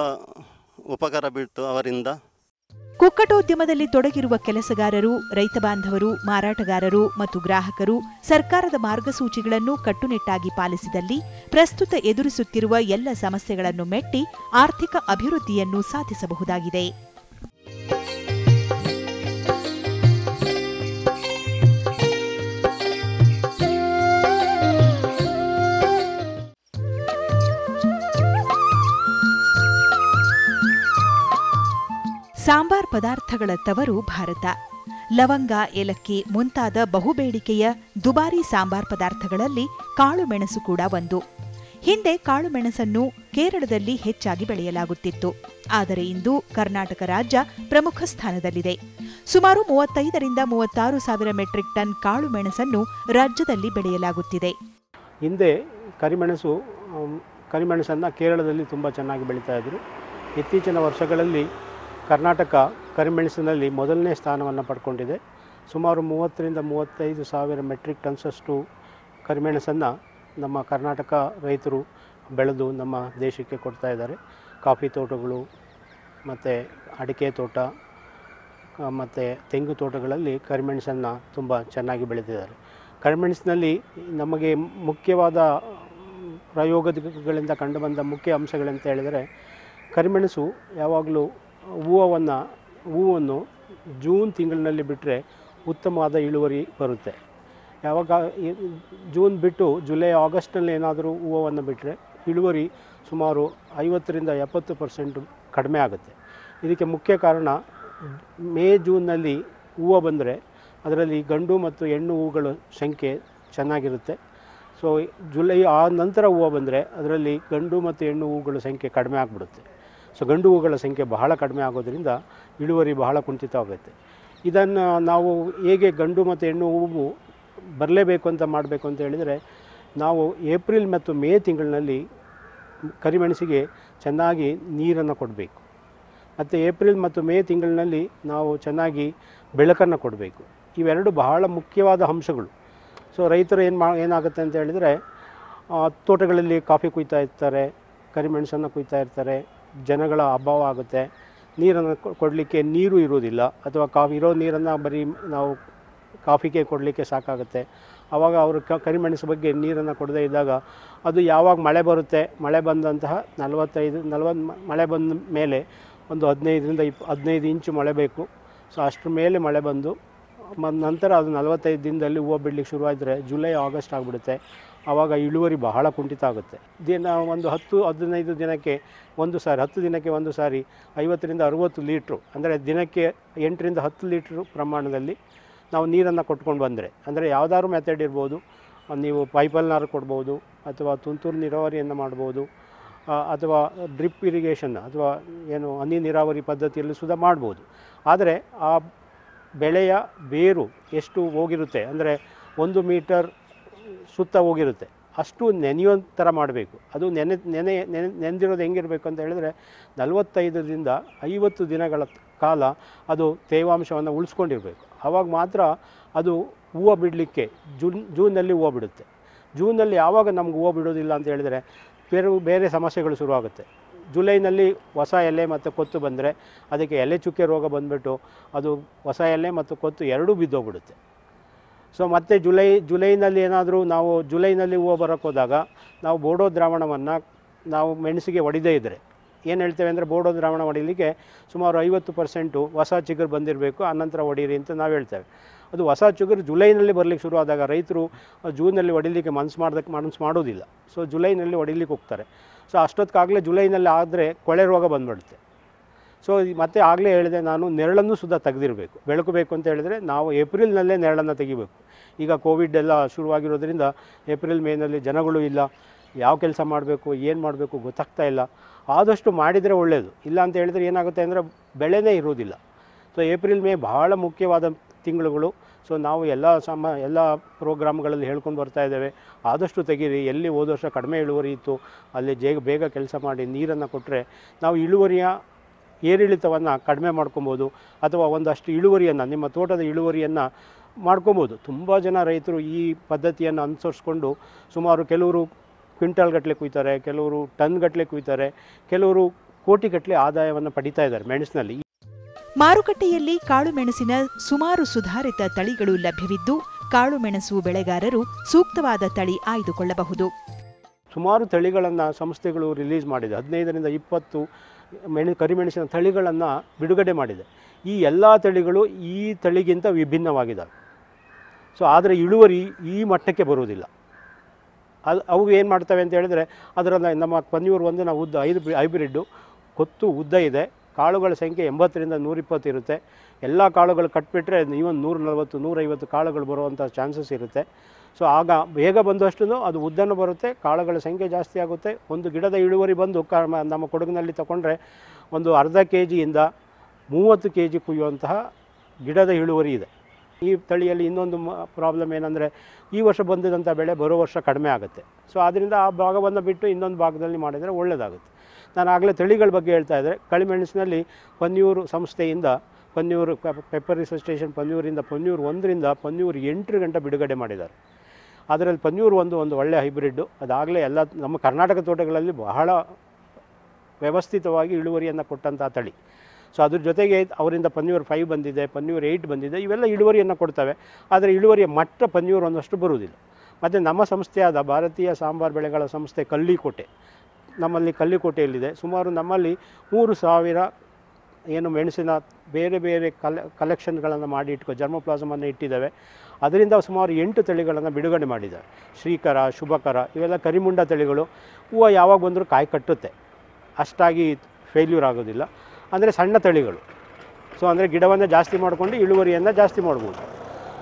ಉಪಕಾರ ಬೀಳ್ತು ಅವರಿಂದ. ಕುಕ್ಕಟೋದ್ಯಮದಲ್ಲಿ ತೊಡಗಿರುವ ಕೆಲಸಗಾರರು, ರೈತ ಬಾಂಧವರು, ಮಾರಾಟಗಾರರು ಮತ್ತು ಗ್ರಾಹಕರು ಸರ್ಕಾರದ ಮಾರ್ಗಸೂಚಿಗಳನ್ನು ಕಟ್ಟುನಿಟ್ಟಾಗಿ ಪಾಲಿಸಿದಲ್ಲಿ ಪ್ರಸ್ತುತ ಎದುರಿಸುತ್ತಿರುವ ಎಲ್ಲ ಸಮಸ್ಯೆಗಳನ್ನು ಮೆಟ್ಟಿ ಆರ್ಥಿಕ ಅಭಿವೃದ್ಧಿಯನ್ನು ಸಾಧಿಸಬಹುದಾಗಿದೆ. ಸಾಂಬಾರ್ ಪದಾರ್ಥಗಳ ತವರು ಭಾರತ. ಲವಂಗ, ಏಲಕ್ಕಿ ಮುಂತಾದ ಬಹುಬೇಡಿಕೆಯ ದುಬಾರಿ ಸಾಂಬಾರ್ ಪದಾರ್ಥಗಳಲ್ಲಿ ಕಾಳುಮೆಣಸು ಕೂಡ ಒಂದು. ಹಿಂದೆ ಕಾಳುಮೆಣಸನ್ನು ಕೇರಳದಲ್ಲಿ ಹೆಚ್ಚಾಗಿ ಬೆಳೆಯಲಾಗುತ್ತಿತ್ತು. ಆದರೆ ಇಂದು ಕರ್ನಾಟಕ ರಾಜ್ಯ ಪ್ರಮುಖ ಸ್ಥಾನದಲ್ಲಿದೆ. ಸುಮಾರು ಮೂವತ್ತೈದರಿಂದ ಮೂವತ್ತಾರು ಸಾವಿರ ಮೆಟ್ರಿಕ್ ಟನ್ ಕಾಳುಮೆಣಸನ್ನು ರಾಜ್ಯದಲ್ಲಿ ಬೆಳೆಯಲಾಗುತ್ತಿದೆ. ಹಿಂದೆ ಕರಿಮೆಣಸು ಕರಿಮೆಣಸನ್ನು ಕೇರಳದಲ್ಲಿ ತುಂಬ ಚೆನ್ನಾಗಿ ಬೆಳೀತಾ ಇದ್ದರು. ಇತ್ತೀಚಿನ ವರ್ಷಗಳಲ್ಲಿ ಕರ್ನಾಟಕ ಕರಿಮೆಣಸಿನಲ್ಲಿ ಮೊದಲನೇ ಸ್ಥಾನವನ್ನು ಪಡ್ಕೊಂಡಿದೆ. ಸುಮಾರು ಮೂವತ್ತರಿಂದ ಮೂವತ್ತೈದು ಸಾವಿರ ಮೆಟ್ರಿಕ್ ಟನ್ಸಷ್ಟು ಕರಿಮೆಣಸನ್ನು ನಮ್ಮ ಕರ್ನಾಟಕ ರೈತರು ಬೆಳೆದು ನಮ್ಮ ದೇಶಕ್ಕೆ ಕೊಡ್ತಾ ಇದ್ದಾರೆ. ಕಾಫಿ ತೋಟಗಳು ಮತ್ತು ಅಡಿಕೆ ತೋಟ ಮತ್ತು ತೆಂಗು ತೋಟಗಳಲ್ಲಿ ಕರಿಮೆಣಸನ್ನು ತುಂಬ ಚೆನ್ನಾಗಿ ಬೆಳೆದಿದ್ದಾರೆ. ಕರಿಮೆಣಸಿನಲ್ಲಿ ನಮಗೆ ಮುಖ್ಯವಾದ ಪ್ರಯೋಗಗಳಿಂದ ಕಂಡುಬಂದ ಮುಖ್ಯ ಅಂಶಗಳಂತ ಹೇಳಿದರೆ, ಕರಿಮೆಣಸು ಯಾವಾಗಲೂ ಹೂವನ್ನು ಹೂವನ್ನು ಜೂನ್ ತಿಂಗಳಿನಲ್ಲಿ ಬಿಟ್ಟರೆ ಉತ್ತಮವಾದ ಇಳುವರಿ ಬರುತ್ತೆ. ಯಾವಾಗ ಜೂನ್ ಬಿಟ್ಟು ಜುಲೈ ಆಗಸ್ಟ್ನಲ್ಲಿ ಏನಾದರೂ ಹೂವನ್ನು ಬಿಟ್ಟರೆ ಇಳುವರಿ ಸುಮಾರು ಐವತ್ತರಿಂದ ಎಪ್ಪತ್ತು ಪರ್ಸೆಂಟ್ ಕಡಿಮೆ ಆಗುತ್ತೆ. ಇದಕ್ಕೆ ಮುಖ್ಯ ಕಾರಣ, ಮೇ ಜೂನ್ನಲ್ಲಿ ಹೂವು ಬಂದರೆ ಅದರಲ್ಲಿ ಗಂಡು ಮತ್ತು ಹೆಣ್ಣು ಹೂವುಗಳ ಸಂಖ್ಯೆ ಚೆನ್ನಾಗಿರುತ್ತೆ. ಸೊ ಜುಲೈ ಆ ನಂತರ ಹೂವು ಬಂದರೆ ಅದರಲ್ಲಿ ಗಂಡು ಮತ್ತು ಹೆಣ್ಣು ಹೂವುಗಳ ಸಂಖ್ಯೆ ಕಡಿಮೆ ಆಗಿಬಿಡುತ್ತೆ. ಸೊ ಗಂಡು ಹೂವುಗಳ ಸಂಖ್ಯೆ ಬಹಳ ಕಡಿಮೆ ಆಗೋದ್ರಿಂದ ಇಳುವರಿ ಬಹಳ ಕುಂಠಿತ ಆಗುತ್ತೆ. ಇದನ್ನು ನಾವು ಹೇಗೆ ಗಂಡು ಮತ್ತು ಹೆಣ್ಣು ಹೂವು ಬರಲೇಬೇಕು ಅಂತ ಮಾಡಬೇಕು ಅಂತ ಹೇಳಿದರೆ, ನಾವು ಏಪ್ರಿಲ್ ಮತ್ತು ಮೇ ತಿಂಗಳಿನಲ್ಲಿ ಕರಿಮೆಣಸಿಗೆ ಚೆನ್ನಾಗಿ ನೀರನ್ನು ಕೊಡಬೇಕು. ಮತ್ತು ಏಪ್ರಿಲ್ ಮತ್ತು ಮೇ ತಿಂಗಳಿನಲ್ಲಿ ನಾವು ಚೆನ್ನಾಗಿ ಬೆಳಕನ್ನು ಕೊಡಬೇಕು. ಇವೆರಡು ಬಹಳ ಮುಖ್ಯವಾದ ಅಂಶಗಳು. ಸೊ ರೈತರು ಏನು ಮಾ ಏನಾಗುತ್ತೆ ಅಂತ ಹೇಳಿದರೆ, ತೋಟಗಳಲ್ಲಿ ಕಾಫಿ ಕುಯ್ತಾ ಇರ್ತಾರೆ, ಕರಿಮೆಣಸನ್ನು ಕುಯ್ತಾ ಇರ್ತಾರೆ, ಜನಗಳ ಅಭಾವ ಆಗುತ್ತೆ, ನೀರನ್ನು ಕೊಡಲಿಕ್ಕೆ ನೀರು ಇರೋದಿಲ್ಲ, ಅಥವಾ ಕಾಫಿ ಇರೋ ನೀರನ್ನು ಬರೀ ನಾವು ಕಾಫಿಗೆ ಕೊಡಲಿಕ್ಕೆ ಸಾಕಾಗುತ್ತೆ. ಆವಾಗ ಅವರು ಕ ಕರಿಮೆಣಸು ಬಗ್ಗೆ ನೀರನ್ನು ಕೊಡದೇ ಇದ್ದಾಗ ಅದು ಯಾವಾಗ ಮಳೆ ಬರುತ್ತೆ, ಮಳೆ ಬಂದಂತಹ ನಲವತ್ತೈದು ನಲವತ್ತು ಮಳೆ ಬಂದ ಮೇಲೆ ಒಂದು ಹದಿನೈದರಿಂದ ಇಪ್ ಹದಿನೈದು ಇಂಚು ಮಳೆ ಬೇಕು. ಸೊ ಅಷ್ಟರ ಮೇಲೆ ಮಳೆ ಬಂದು ಮ ನಂತರ ಅದು ನಲವತ್ತೈದು ದಿನದಲ್ಲಿ ಹೂವು ಬಿಡಲಿಕ್ಕೆ ಶುರುವಾದರೆ ಜುಲೈ ಆಗಸ್ಟ್ ಆಗಿಬಿಡುತ್ತೆ. ಆವಾಗ ಇಳುವರಿ ಬಹಳ ಕುಂಠಿತ ಆಗುತ್ತೆ. ದಿನ ಒಂದು ಹತ್ತು ಹದಿನೈದು ದಿನಕ್ಕೆ ಒಂದು ಸಾರಿ, ಹತ್ತು ದಿನಕ್ಕೆ ಒಂದು ಸಾರಿ ಐವತ್ತರಿಂದ ಅರುವತ್ತು ಲೀಟ್ರು, ಅಂದರೆ ದಿನಕ್ಕೆ ಎಂಟರಿಂದ ಹತ್ತು ಲೀಟ್ರು ಪ್ರಮಾಣದಲ್ಲಿ ನಾವು ನೀರನ್ನು ಕೊಟ್ಕೊಂಡು ಬಂದರೆ, ಅಂದರೆ ಯಾವುದಾದ್ರು ಮೆಥಡ್ ಇರ್ಬೋದು, ನೀವು ಪೈಪಲ್ನಾರು ಕೊಡ್ಬೋದು, ಅಥವಾ ತುಂತುರು ನೀರಾವರಿಯನ್ನು ಮಾಡ್ಬೋದು, ಅಥವಾ ಡ್ರಿಪ್ ಇರಿಗೇಷನ್ ಅಥವಾ ಏನು ಹನಿ ನೀರಾವರಿ ಪದ್ಧತಿಯಲ್ಲಿ ಸುಧಾ ಮಾಡ್ಬೋದು. ಆದರೆ ಆ ಬೆಳೆಯ ಬೇರು ಎಷ್ಟು ಹೋಗಿರುತ್ತೆ, ಅಂದರೆ ಒಂದು ಮೀಟರ್ ಸುತ್ತ ಹೋಗಿರುತ್ತೆ, ಅಷ್ಟು ನೆನೆಯೋ ಥರ ಮಾಡಬೇಕು. ಅದು ನೆನೆ ನೆನೆ ನೆನೆ ನೆನೆದಿರೋದು ಹೆಂಗಿರಬೇಕು ಅಂತ ಹೇಳಿದ್ರೆ, ನಲವತ್ತೈದರಿಂದ ಐವತ್ತು ದಿನಗಳ ಕಾಲ ಅದು ತೇವಾಂಶವನ್ನು ಉಳಿಸ್ಕೊಂಡಿರಬೇಕು. ಆವಾಗ ಮಾತ್ರ ಅದು ಹೂವು ಬಿಡಲಿಕ್ಕೆ ಜೂನ್ ಜೂನಲ್ಲಿ ಹೂವು ಬಿಡುತ್ತೆ. ಜೂನಲ್ಲಿ ಯಾವಾಗ ನಮ್ಗೆ ಹೂವು ಬಿಡೋದಿಲ್ಲ ಅಂತ ಹೇಳಿದರೆ ಬೇರೆ ಬೇರೆ ಸಮಸ್ಯೆಗಳು ಶುರುವಾಗುತ್ತೆ. ಜುಲೈನಲ್ಲಿ ಹೊಸ ಎಲೆ ಮತ್ತು ಕೊತ್ತು ಬಂದರೆ ಅದಕ್ಕೆ ಎಲೆ ಚುಕ್ಕೆ ರೋಗ ಬಂದುಬಿಟ್ಟು ಅದು ಹೊಸ ಎಲೆ ಮತ್ತು ಕೊತ್ತು ಎರಡೂ ಬಿದ್ದೋಗ್ಬಿಡುತ್ತೆ. ಸೊ ಮತ್ತು ಜುಲೈ ಜುಲೈನಲ್ಲಿ ಏನಾದರೂ ನಾವು ಜುಲೈನಲ್ಲಿ ಹೂವು ಬರೋಕ್ಕೆ ಹೋದಾಗ ನಾವು ಬೋಡೋ ದ್ರಾವಣವನ್ನು ನಾವು ಮೆಣಸಿಗೆ ಹೊಡಿದೇ ಇದ್ದರೆ ಏನು ಹೇಳ್ತೇವೆ ಅಂದರೆ, ಬೋಡೋ ದ್ರಾವಣ ಹೊಡಿಲಿಕ್ಕೆ ಸುಮಾರು ಐವತ್ತು ಪರ್ಸೆಂಟು ಹೊಸ ಚಿಗುರು ಬಂದಿರಬೇಕು, ಆನಂತರ ಹೊಡೀರಿ ಅಂತ ನಾವು ಹೇಳ್ತೇವೆ. ಅದು ಹೊಸ ಚಿಗುರು ಜುಲೈನಲ್ಲಿ ಬರಲಿಕ್ಕೆ ಶುರು ಆದಾಗ ರೈತರು ಜೂನಲ್ಲಿ ಹೊಡಿಲಿಕ್ಕೆ ಮನಸ್ಸು ಮಾಡೋದಕ್ಕೆ ಮನಸ್ಸು ಮಾಡೋದಿಲ್ಲ. ಸೊ ಜುಲೈನಲ್ಲಿ ಹೊಡಿಲಿಕ್ಕೆ ಹೋಗ್ತಾರೆ. ಸೊ ಅಷ್ಟೊತ್ತಿಗಾಗಲೇ ಜುಲೈನಲ್ಲಿ ಆದರೆ ಕೊಳೆ ರೋಗ ಬಂದುಬಿಡುತ್ತೆ. ಸೊ ಮತ್ತೆ ಆಗಲೇ ಹೇಳಿದೆ ನಾನು, ನೆರಳನ್ನು ಸುಧಾ ತೆಗೆದಿರಬೇಕು. ಬೆಳಕು ಬೇಕು ಅಂತ ಹೇಳಿದರೆ ನಾವು ಏಪ್ರಿಲ್ನಲ್ಲೇ ನೆರಳನ್ನು ತೆಗಿಬೇಕು. ಈಗ ಕೋವಿಡ್ ಎಲ್ಲ ಶುರುವಾಗಿರೋದ್ರಿಂದ ಏಪ್ರಿಲ್ ಮೇನಲ್ಲಿ ಜನಗಳು ಇಲ್ಲ, ಯಾವ ಕೆಲಸ ಮಾಡಬೇಕು ಏನು ಮಾಡಬೇಕು ಗೊತ್ತಾಗ್ತಾ ಇಲ್ಲ. ಆದಷ್ಟು ಮಾಡಿದರೆ ಒಳ್ಳೆಯದು. ಇಲ್ಲ ಅಂತ ಹೇಳಿದರೆ ಏನಾಗುತ್ತೆ ಅಂದರೆ ಬೆಳೆನೇ ಇರೋದಿಲ್ಲ. ಸೊ ಏಪ್ರಿಲ್ ಮೇ ಬಹಳ ಮುಖ್ಯವಾದ ತಿಂಗಳುಗಳು. ಸೊ ನಾವು ಎಲ್ಲ ಸಮ ಎಲ್ಲ ಪ್ರೋಗ್ರಾಮ್ಗಳಲ್ಲಿ ಹೇಳ್ಕೊಂಡು ಬರ್ತಾ ಇದ್ದೇವೆ, ಆದಷ್ಟು ತೆಗೀರಿ. ಎಲ್ಲಿ ಹೋದ ವರ್ಷ ಕಡಿಮೆ ಇಳುವರಿ ಇತ್ತು ಅಲ್ಲಿ ಜೇಗ ಬೇಗ ಕೆಲಸ ಮಾಡಿ ನೀರನ್ನು ಕೊಟ್ಟರೆ ನಾವು ಇಳುವರಿಯ ಏರಿಳಿತವನ್ನು ಕಡಿಮೆ ಮಾಡ್ಕೊಬೋದು, ಅಥವಾ ಒಂದಷ್ಟು ಇಳುವರಿಯನ್ನು ನಿಮ್ಮ ತೋಟದ ಇಳುವರಿಯನ್ನು ಮಾಡ್ಕೊಬೋದು. ತುಂಬ ಜನ ರೈತರು ಈ ಪದ್ಧತಿಯನ್ನು ಅನುಸರಿಸ್ಕೊಂಡು ಸುಮಾರು ಕೆಲವರು ಕ್ವಿಂಟಲ್ ಗಟ್ಟಲೆ ಕುಯ್ತಾರೆ, ಕೆಲವರು ಟನ್ ಗಟ್ಟಲೆ ಕುಯ್ತಾರೆ, ಕೆಲವರು ಕೋಟಿಗಟ್ಟಲೆ ಆದಾಯವನ್ನು ಪಡಿತಾ ಇದ್ದಾರೆ ಮೆಣಸಿನಲ್ಲಿ. ಮಾರುಕಟ್ಟೆಯಲ್ಲಿ ಕಾಳುಮೆಣಸಿನ ಸುಮಾರು ಸುಧಾರಿತ ತಳಿಗಳು ಲಭ್ಯವಿದ್ದು, ಕಾಳುಮೆಣಸು ಬೆಳೆಗಾರರು ಸೂಕ್ತವಾದ ತಳಿ ಆಯ್ದುಕೊಳ್ಳಬಹುದು. ಸುಮಾರು ತಳಿಗಳನ್ನು ಸಂಸ್ಥೆಗಳು ರಿಲೀಸ್ ಮಾಡಿದೆ. ಹದಿನೈದರಿಂದ ಇಪ್ಪತ್ತು ಮೆಣು ಕರಿಮೆಣಸಿನ ತಳಿಗಳನ್ನು ಬಿಡುಗಡೆ ಮಾಡಿದೆ. ಈ ಎಲ್ಲ ತಳಿಗಳು ಈ ತಳಿಗಿಂತ ವಿಭಿನ್ನವಾಗಿದ್ದಾವೆ. ಸೊ ಆದರೆ ಇಳುವರಿ ಈ ಮಟ್ಟಕ್ಕೆ ಬರುವುದಿಲ್ಲ. ಅದು ಅವು ಏನು ಮಾಡ್ತವೆ ಅಂತ ಹೇಳಿದರೆ, ಅದರಲ್ಲಿ ನಮ್ಮ ಪನ್ನೀರ್ ಒಂದು ನಾವು ಉದ್ದ ಐದು ಹೈಬ್ರಿಡ್ಡು ಕೊತ್ತು ಉದ್ದ ಇದೆ, ಕಾಳುಗಳ ಸಂಖ್ಯೆ ಎಂಬತ್ತರಿಂದ ನೂರಿಪ್ಪತ್ತು ಇರುತ್ತೆ. ಎಲ್ಲ ಕಾಳುಗಳು ಕಟ್ಬಿಟ್ರೆ ಈವನ್ ನೂರ ನಲ್ವತ್ತು ನೂರೈವತ್ತು ಕಾಳುಗಳು ಬರುವಂಥ ಚಾನ್ಸಸ್ ಇರುತ್ತೆ. ಸೊ ಆಗ ಬೇಗ ಬಂದಷ್ಟು ಅದು ಉದ್ದನೂ ಬರುತ್ತೆ, ಕಾಳುಗಳ ಸಂಖ್ಯೆ ಜಾಸ್ತಿ ಆಗುತ್ತೆ. ಒಂದು ಗಿಡದ ಇಳುವರಿ ಬಂದು ಕ ನಮ್ಮ ಕೊಡಗಿನಲ್ಲಿ ತಗೊಂಡ್ರೆ ಒಂದು ಅರ್ಧ ಕೆ ಜಿಯಿಂದ ಮೂವತ್ತು ಕೆ ಜಿ ಕುಯ್ಯುವಂತಹ ಗಿಡದ ಇಳುವರಿ ಇದೆ. ಈ ತಳಿಯಲ್ಲಿ ಇನ್ನೊಂದು ಪ್ರಾಬ್ಲಮ್ ಏನಂದರೆ, ಈ ವರ್ಷ ಬಂದಿದ್ದಂಥ ಬೆಳೆ ಬರೋ ವರ್ಷ ಕಡಿಮೆ ಆಗುತ್ತೆ. ಸೊ ಆದ್ದರಿಂದ ಆ ಭಾಗವನ್ನು ಬಿಟ್ಟು ಇನ್ನೊಂದು ಭಾಗದಲ್ಲಿ ಮಾಡಿದರೆ ಒಳ್ಳೆಯದಾಗುತ್ತೆ. ನಾನು ಆಗಲೇ ತಳಿಗಳ ಬಗ್ಗೆ ಹೇಳ್ತಾ ಇದ್ದರೆ, ಕಳಿಮೆಣಸಿನಲ್ಲಿ ಪನ್ನೀರು ಸಂಸ್ಥೆಯಿಂದ ಪನ್ನೀರು ಪೆಪ್ಪರ್ ರಿಸರ್ಚೇಷನ್ ಪನ್ನೀರಿಂದ ಪನ್ನೀರ್ ಒಂದರಿಂದ ಪನ್ನೀರ್ ಎಂಟರ ಗಂಟೆ ಬಿಡುಗಡೆ ಮಾಡಿದ್ದಾರೆ. ಅದರಲ್ಲಿ ಪನ್ನೀರ್ ಒಂದು ಒಂದು ಒಳ್ಳೆಯ ಹೈಬ್ರಿಡ್ಡು. ಅದಾಗಲೇ ಎಲ್ಲ ನಮ್ಮ ಕರ್ನಾಟಕ ತೋಟಗಳಲ್ಲಿ ಬಹಳ ವ್ಯವಸ್ಥಿತವಾಗಿ ಇಳುವರಿಯನ್ನು ಕೊಟ್ಟಂಥ ತಳಿ. ಸೊ ಅದ್ರ ಜೊತೆಗೆ ಅವರಿಂದ ಪನ್ನೀರ್ ಫೈವ್ ಬಂದಿದೆ, ಪನ್ನೀರ್ ಏಯ್ಟ್ ಬಂದಿದೆ. ಇವೆಲ್ಲ ಇಳುವರಿಯನ್ನು ಕೊಡ್ತವೆ, ಆದರೆ ಇಳುವರಿಯ ಮಟ್ಟ ಪನ್ನೀರ್ ಒಂದಷ್ಟು ಬರುವುದಿಲ್ಲ. ಮತ್ತು ನಮ್ಮ ಸಂಸ್ಥೆಯಾದ ಭಾರತೀಯ ಸಾಂಬಾರು ಬೆಳೆಗಳ ಸಂಸ್ಥೆ ಕಲ್ಲಿಕೋಟೆ, ನಮ್ಮಲ್ಲಿ ಕಲ್ಲಿಕೋಟೆಯಲ್ಲಿದೆ. ಸುಮಾರು ನಮ್ಮಲ್ಲಿ ಮೂರು ಸಾವಿರ ಏನು ಮೆಣಸಿನ ಬೇರೆ ಬೇರೆ ಕಲೆ ಕಲೆಕ್ಷನ್ಗಳನ್ನು ಮಾಡಿ ಇಟ್ಕೊ ಜರ್ಮೋಪ್ಲಾಸಮನ್ನು ಇಟ್ಟಿದ್ದಾವೆ. ಅದರಿಂದ ಸುಮಾರು ಎಂಟು ತಳಿಗಳನ್ನು ಬಿಡುಗಡೆ ಮಾಡಿದ್ದಾರೆ. ಶ್ರೀಕರ, ಶುಭಕರ, ಇವೆಲ್ಲ ಕರಿಮುಂಡ ತಳಿಗಳು. ಹೂವು ಯಾವಾಗ ಬಂದರೂ ಕಾಯಿ ಕಟ್ಟುತ್ತೆ, ಅಷ್ಟಾಗಿ ಫೇಲ್ಯೂರ್ ಆಗೋದಿಲ್ಲ. ಅಂದರೆ ಸಣ್ಣ ತಳಿಗಳು. ಸೊ ಅಂದರೆ ಗಿಡವನ್ನು ಜಾಸ್ತಿ ಮಾಡಿಕೊಂಡು ಇಳುವರಿಯನ್ನು ಜಾಸ್ತಿ ಮಾಡ್ಬೋದು.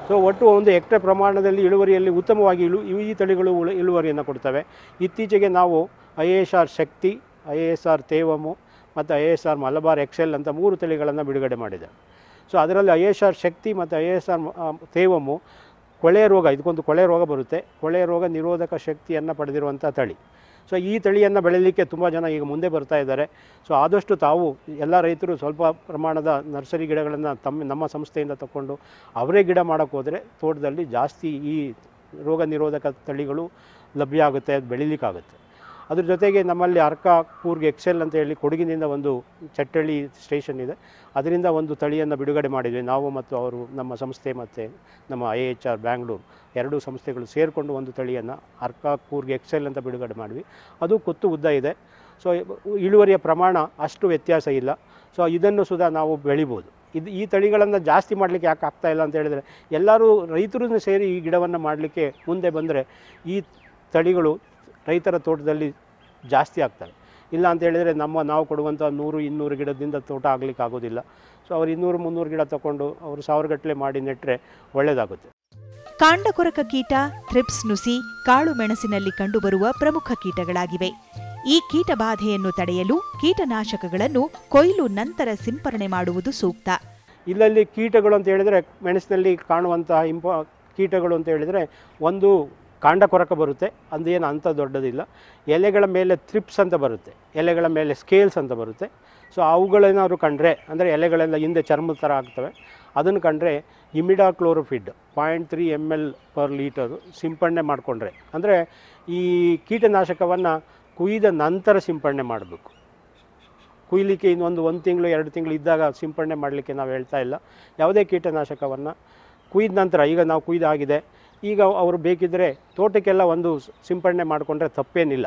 ಸೊ ಒಟ್ಟು ಒಂದು ಹೆಕ್ಟೇರ್ ಪ್ರಮಾಣದಲ್ಲಿ ಇಳುವರಿಯಲ್ಲಿ ಉತ್ತಮವಾಗಿ ಇಳು ಈ ತಳಿಗಳು ಇಳುವರಿಯನ್ನು ಕೊಡ್ತವೆ. ಇತ್ತೀಚೆಗೆ ನಾವು I A S R Shakti, I A S R Thevam ಮತ್ತು I A S R Malabar excel ಅಂತ ಮೂರು ತಳಿಗಳನ್ನು ಬಿಡುಗಡೆ ಮಾಡಿದೆ. ಸೊ ಅದರಲ್ಲಿ I A S R Shakti ಮತ್ತು I A S R Thevam ಕೊಳೆ ರೋಗ, ಇದಕ್ಕೊಂದು ಕೊಳೆ ರೋಗ ಬರುತ್ತೆ, ಕೊಳೆ ರೋಗ ನಿರೋಧಕ ಶಕ್ತಿಯನ್ನು ಪಡೆದಿರುವಂಥ ತಳಿ. ಸೊ ಈ ತಳಿಯನ್ನು ಬೆಳೀಲಿಕ್ಕೆ ತುಂಬ ಜನ ಈಗ ಮುಂದೆ ಬರ್ತಾ ಇದ್ದಾರೆ. ಸೊ ಆದಷ್ಟು ತಾವು ಎಲ್ಲ ರೈತರು ಸ್ವಲ್ಪ ಪ್ರಮಾಣದ ನರ್ಸರಿ ಗಿಡಗಳನ್ನು ತಮ್ಮ ನಮ್ಮ ಸಂಸ್ಥೆಯಿಂದ ತಗೊಂಡು ಅವರೇ ಗಿಡ ಮಾಡೋಕ್ಕೆ ಹೋದರೆ ತೋಟದಲ್ಲಿ ಜಾಸ್ತಿ ಈ ರೋಗ ನಿರೋಧಕ ತಳಿಗಳು ಲಭ್ಯ ಆಗುತ್ತೆ, ಅದು ಬೆಳೀಲಿಕ್ಕಾಗುತ್ತೆ. ಅದ್ರ ಜೊತೆಗೆ ನಮ್ಮಲ್ಲಿ ಅರ್ಕಾ ಕೂರ್ಗ್ ಎಕ್ಸೆಲ್ ಅಂತ ಹೇಳಿ ಕೊಡಗಿನಿಂದ ಒಂದು ಚಟ್ಟಳ್ಳಿ ಸ್ಟೇಷನ್ ಇದೆ, ಅದರಿಂದ ಒಂದು ತಳಿಯನ್ನು ಬಿಡುಗಡೆ ಮಾಡಿದ್ವಿ ನಾವು ಮತ್ತು ಅವರು, ನಮ್ಮ ಸಂಸ್ಥೆ ಮತ್ತು ನಮ್ಮ ಐ ಎಚ್ ಆರ್ ಬ್ಯಾಂಗ್ಳೂರು ಎರಡೂ ಸಂಸ್ಥೆಗಳು ಸೇರಿಕೊಂಡು ಒಂದು ತಳಿಯನ್ನು ಅರ್ಕಾ ಕೂರ್ಗ್ ಎಕ್ಸೆಲ್ ಅಂತ ಬಿಡುಗಡೆ ಮಾಡಿದ್ವಿ. ಅದು ಕೊತ್ತು ಉದ್ದ ಇದೆ. ಸೊ ಇಳುವರಿಯ ಪ್ರಮಾಣ ಅಷ್ಟು ವ್ಯತ್ಯಾಸ ಇಲ್ಲ. ಸೊ ಇದನ್ನು ಸುಧಾ ನಾವು ಬೆಳಿಬೋದು. ಇದು ಈ ತಳಿಗಳನ್ನು ಜಾಸ್ತಿ ಮಾಡಲಿಕ್ಕೆ ಯಾಕೆ ಆಗ್ತಾ ಇಲ್ಲ ಅಂತ ಹೇಳಿದರೆ, ಎಲ್ಲರೂ ರೈತರು ಸೇರಿ ಈ ಗಿಡವನ್ನು ಮಾಡಲಿಕ್ಕೆ ಮುಂದೆ ಬಂದರೆ ಈ ತಳಿಗಳು ರೈತರ ತೋಟದಲ್ಲಿ ಜಾಸ್ತಿ ಆಗ್ತವೆ. ಇಲ್ಲ ಅಂತ ಹೇಳಿದರೆ ನಮ್ಮ ನಾವು ಕೊಡುವಂಥ ನೂರು ಇನ್ನೂರು ಗಿಡದಿಂದ ತೋಟ ಆಗಲಿಕ್ಕೆ ಆಗೋದಿಲ್ಲ. ಸೊ ಅವ್ರು ಇನ್ನೂರು ಮುನ್ನೂರು ಗಿಡ ತಗೊಂಡು ಅವರು ಸಾವಿರಗಟ್ಟಲೆ ಮಾಡಿ ನೆಟ್ಟರೆ ಒಳ್ಳೆಯದಾಗುತ್ತೆ. ಕಾಂಡಕೊರಕ ಕೀಟ, ಥ್ರಿಪ್ಸ್ ನುಸಿ ಕಾಳು ಮೆಣಸಿನಲ್ಲಿ ಕಂಡುಬರುವ ಪ್ರಮುಖ ಕೀಟಗಳಾಗಿವೆ. ಈ ಕೀಟ ಬಾಧೆಯನ್ನು ತಡೆಯಲು ಕೀಟನಾಶಕಗಳನ್ನು ಕೊಯ್ಲು ನಂತರ ಸಿಂಪರಣೆ ಮಾಡುವುದು ಸೂಕ್ತ. ಇಲ್ಲಲ್ಲಿ ಕೀಟಗಳು ಅಂತ ಹೇಳಿದರೆ, ಮೆಣಸಿನಲ್ಲಿ ಕಾಣುವಂತಹ ಇಂಪ ಕೀಟಗಳು ಅಂತ ಹೇಳಿದರೆ, ಒಂದು ಕಾಂಡಕೊರಕ ಬರುತ್ತೆ, ಅದೇನು ಅಂಥ ದೊಡ್ಡದಿಲ್ಲ. ಎಲೆಗಳ ಮೇಲೆ ಥ್ರಿಪ್ಸ್ ಅಂತ ಬರುತ್ತೆ, ಎಲೆಗಳ ಮೇಲೆ ಸ್ಕೇಲ್ಸ್ ಅಂತ ಬರುತ್ತೆ. ಸೊ ಅವುಗಳೇನಾದ್ರು ಕಂಡ್ರೆ, ಅಂದರೆ ಎಲೆಗಳೆಲ್ಲ ಹಿಂದೆ ಚರ್ಮದ ಥರ ಆಗ್ತವೆ, ಅದನ್ನು ಕಂಡ್ರೆ imidacloprid point three M L per litre ಸಿಂಪಡಣೆ ಮಾಡಿಕೊಂಡ್ರೆ, ಅಂದರೆ ಈ ಕೀಟನಾಶಕವನ್ನು ಕುಯ್ದ ನಂತರ ಸಿಂಪಡಣೆ ಮಾಡಬೇಕು. ಕುಯ್ಲಿಕ್ಕೆ ಇನ್ನೊಂದು ಒಂದು ತಿಂಗಳು ಎರಡು ತಿಂಗಳು ಇದ್ದಾಗ ಸಿಂಪಡಣೆ ಮಾಡಲಿಕ್ಕೆ ನಾವು ಹೇಳ್ತಾ ಇಲ್ಲ. ಯಾವುದೇ ಕೀಟನಾಶಕವನ್ನು ಕುಯ್ದ ನಂತರ, ಈಗ ನಾವು ಕುಯ್ದಾಗಿದೆ, ಈಗ ಅವರು ಬೇಕಿದ್ದರೆ ತೋಟಕ್ಕೆಲ್ಲ ಒಂದು ಸಿಂಪಡಣೆ ಮಾಡಿಕೊಂಡ್ರೆ ತಪ್ಪೇನಿಲ್ಲ.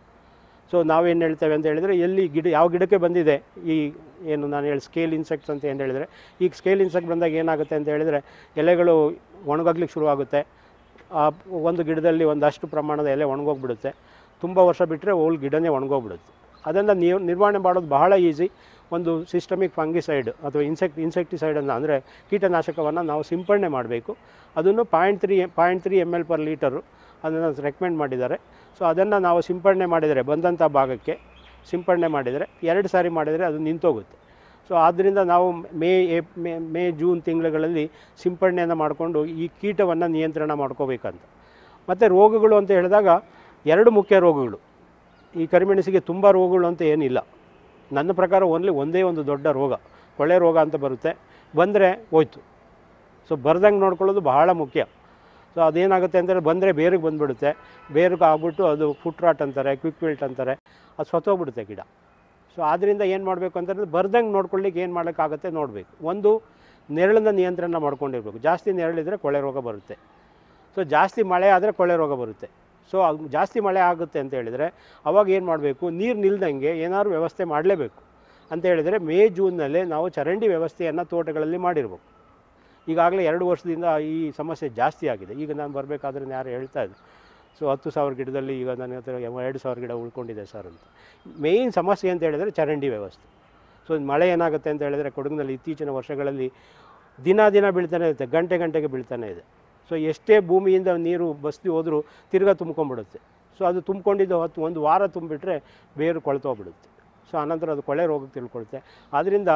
ಸೊ ನಾವೇನು ಹೇಳ್ತೇವೆ ಅಂತ ಹೇಳಿದರೆ, ಎಲ್ಲಿ ಗಿಡ ಯಾವ ಗಿಡಕ್ಕೆ ಬಂದಿದೆ ಈ ಏನು ನಾನು ಹೇಳಿ ಸ್ಕೇಲ್ ಇನ್ಸೆಕ್ಟ್ಸ್ ಅಂತ ಏನು ಹೇಳಿದರೆ, ಈಗ ಸ್ಕೇಲ್ ಇನ್ಸೆಕ್ಟ್ ಬಂದಾಗ ಏನಾಗುತ್ತೆ ಅಂತ ಹೇಳಿದರೆ, ಎಲೆಗಳು ಒಣಗೋಗ್ಲಿಕ್ಕೆ ಶುರುವಾಗುತ್ತೆ. ಆ ಒಂದು ಗಿಡದಲ್ಲಿ ಒಂದಷ್ಟು ಪ್ರಮಾಣದ ಎಲೆ ಒಣಗೋಗ್ಬಿಡುತ್ತೆ. ತುಂಬ ವರ್ಷ ಬಿಟ್ಟರೆ ಓಲ್ ಗಿಡನೇ ಒಣಗೋಗ್ಬಿಡುತ್ತೆ. ಅದನ್ನು ನೀವು ನಿರ್ವಹಣೆ ಮಾಡೋದು ಬಹಳ ಈಸಿ. ಒಂದು ಸಿಸ್ಟಮಿಕ್ ಫಂಗಿಸೈಡ್ ಅಥವಾ ಇನ್ಸೆಕ್ಟ್ ಇನ್ಸೆಕ್ಟಿಸೈಡನ್ನು, ಅಂದರೆ ಕೀಟನಾಶಕವನ್ನು ನಾವು ಸಿಂಪಡಣೆ ಮಾಡಬೇಕು. ಅದನ್ನು point three point three M L per litre ಅದನ್ನು ರೆಕಮೆಂಡ್ ಮಾಡಿದ್ದಾರೆ. ಸೊ ಅದನ್ನು ನಾವು ಸಿಂಪಡಣೆ ಮಾಡಿದರೆ, ಬಂದಂಥ ಭಾಗಕ್ಕೆ ಸಿಂಪಡಣೆ ಮಾಡಿದರೆ, ಎರಡು ಸಾರಿ ಮಾಡಿದರೆ ಅದು ನಿಂತೋಗುತ್ತೆ. ಸೊ ಆದ್ದರಿಂದ ನಾವು ಮೇ ಏಪ್ ಮೇ ಮೇ ಜೂನ್ ತಿಂಗಳುಗಳಲ್ಲಿ ಸಿಂಪಡಣೆಯನ್ನು ಮಾಡಿಕೊಂಡು ಈ ಕೀಟವನ್ನು ನಿಯಂತ್ರಣ ಮಾಡ್ಕೋಬೇಕಂತ. ಮತ್ತು ರೋಗಗಳು ಅಂತ ಹೇಳಿದಾಗ ಎರಡು ಮುಖ್ಯ ರೋಗಗಳು. ಈ ಕರಿಮೆಣಸಿಗೆ ತುಂಬ ರೋಗಗಳು ಅಂತ ಏನಿಲ್ಲ. ನನ್ನ ಪ್ರಕಾರ ಓನ್ಲಿ ಒಂದೇ ಒಂದು ದೊಡ್ಡ ರೋಗ, ಕೊಳೆ ರೋಗ ಅಂತ ಬರುತ್ತೆ. ಬಂದರೆ ಹೋಯ್ತು. ಸೊ ಬರ್ದಂಗೆ ನೋಡ್ಕೊಳ್ಳೋದು ಬಹಳ ಮುಖ್ಯ. ಸೊ ಅದೇನಾಗುತ್ತೆ ಅಂತಂದರೆ, ಬಂದರೆ ಬೇರಿಗೆ ಬಂದುಬಿಡುತ್ತೆ. ಬೇರಿಗೆ ಆಗ್ಬಿಟ್ಟು ಅದು ಫುಟ್ ರಾಟ್ ಅಂತಾರೆ, ಕ್ವಿಕ್ ವಿಲ್ಟ್ ಅಂತಾರೆ, ಅದು ಸತ್ತೋಗ್ಬಿಡುತ್ತೆ ಗಿಡ. ಸೊ ಆದ್ದರಿಂದ ಏನು ಮಾಡಬೇಕು ಅಂತಂದರೆ, ಬರ್ದಂಗೆ ನೋಡ್ಕೊಳ್ಳಿಕ್ಕೆ ಏನು ಮಾಡೋಕ್ಕಾಗುತ್ತೆ ನೋಡಬೇಕು. ಒಂದು, ನೆರಳನ್ನು ನಿಯಂತ್ರಣ ಮಾಡ್ಕೊಂಡಿರ್ಬೇಕು. ಜಾಸ್ತಿ ನೆರಳಿದ್ರೆ ಕೊಳೆ ರೋಗ ಬರುತ್ತೆ. ಸೊ ಜಾಸ್ತಿ ಮಳೆ ಆದರೆ ಕೊಳೆ ರೋಗ ಬರುತ್ತೆ. ಸೊ ಅದು ಜಾಸ್ತಿ ಮಳೆ ಆಗುತ್ತೆ ಅಂತ ಹೇಳಿದರೆ ಅವಾಗ ಏನು ಮಾಡಬೇಕು, ನೀರು ನಿಲ್ದಂಗೆ ಏನಾದ್ರು ವ್ಯವಸ್ಥೆ ಮಾಡಲೇಬೇಕು. ಅಂತ ಹೇಳಿದರೆ ಮೇ ಜೂನ್ನಲ್ಲೇ ನಾವು ಚರಂಡಿ ವ್ಯವಸ್ಥೆಯನ್ನು ತೋಟಗಳಲ್ಲಿ ಮಾಡಿರ್ಬೇಕು. ಈಗಾಗಲೇ ಎರಡು ವರ್ಷದಿಂದ ಈ ಸಮಸ್ಯೆ ಜಾಸ್ತಿ ಆಗಿದೆ. ಈಗ ನಾನು ಬರಬೇಕಾದ್ರೆ ಯಾರು ಹೇಳ್ತಾ ಇದ್ದರು, ಸೊ ಹತ್ತು ಸಾವಿರ ಗಿಡದಲ್ಲಿ ಈಗ ನನ್ನ ಹತ್ರ ಎರಡು ಸಾವಿರ ಗಿಡ ಉಳ್ಕೊಂಡಿದೆ ಸರ್ ಅಂತ. ಮೇಯ್ನ್ ಸಮಸ್ಯೆ ಅಂತ ಹೇಳಿದರೆ ಚರಂಡಿ ವ್ಯವಸ್ಥೆ. ಸೊ ಮಳೆ ಏನಾಗುತ್ತೆ ಅಂತ ಹೇಳಿದರೆ, ಕೊಡಗಿನಲ್ಲಿ ಇತ್ತೀಚಿನ ವರ್ಷಗಳಲ್ಲಿ ದಿನ ದಿನ ಬೀಳ್ತಾನೆ ಇರುತ್ತೆ, ಗಂಟೆ ಗಂಟೆಗೆ ಬೀಳ್ತಾನೆ ಇದೆ. ಸೊ ಎಷ್ಟೇ ಭೂಮಿಯಿಂದ ನೀರು ಬಸ್ತಿ ಹೋದರೂ ತಿರ್ಗಾ ತುಂಬ್ಕೊಂಡ್ಬಿಡುತ್ತೆ. ಸೊ ಅದು ತುಂಬ್ಕೊಂಡಿದ್ದು ಹೊತ್ತು ಒಂದು ವಾರ ತುಂಬಿಬಿಟ್ರೆ ಬೇರು ಕೊಳ್ತೋಗ್ಬಿಡುತ್ತೆ. ಸೊ ಆನಂತರ ಅದು ಕೊಳೆ ರೋಗಕ್ಕೆ ತಿಳ್ಕೊಳುತ್ತೆ. ಆದ್ದರಿಂದ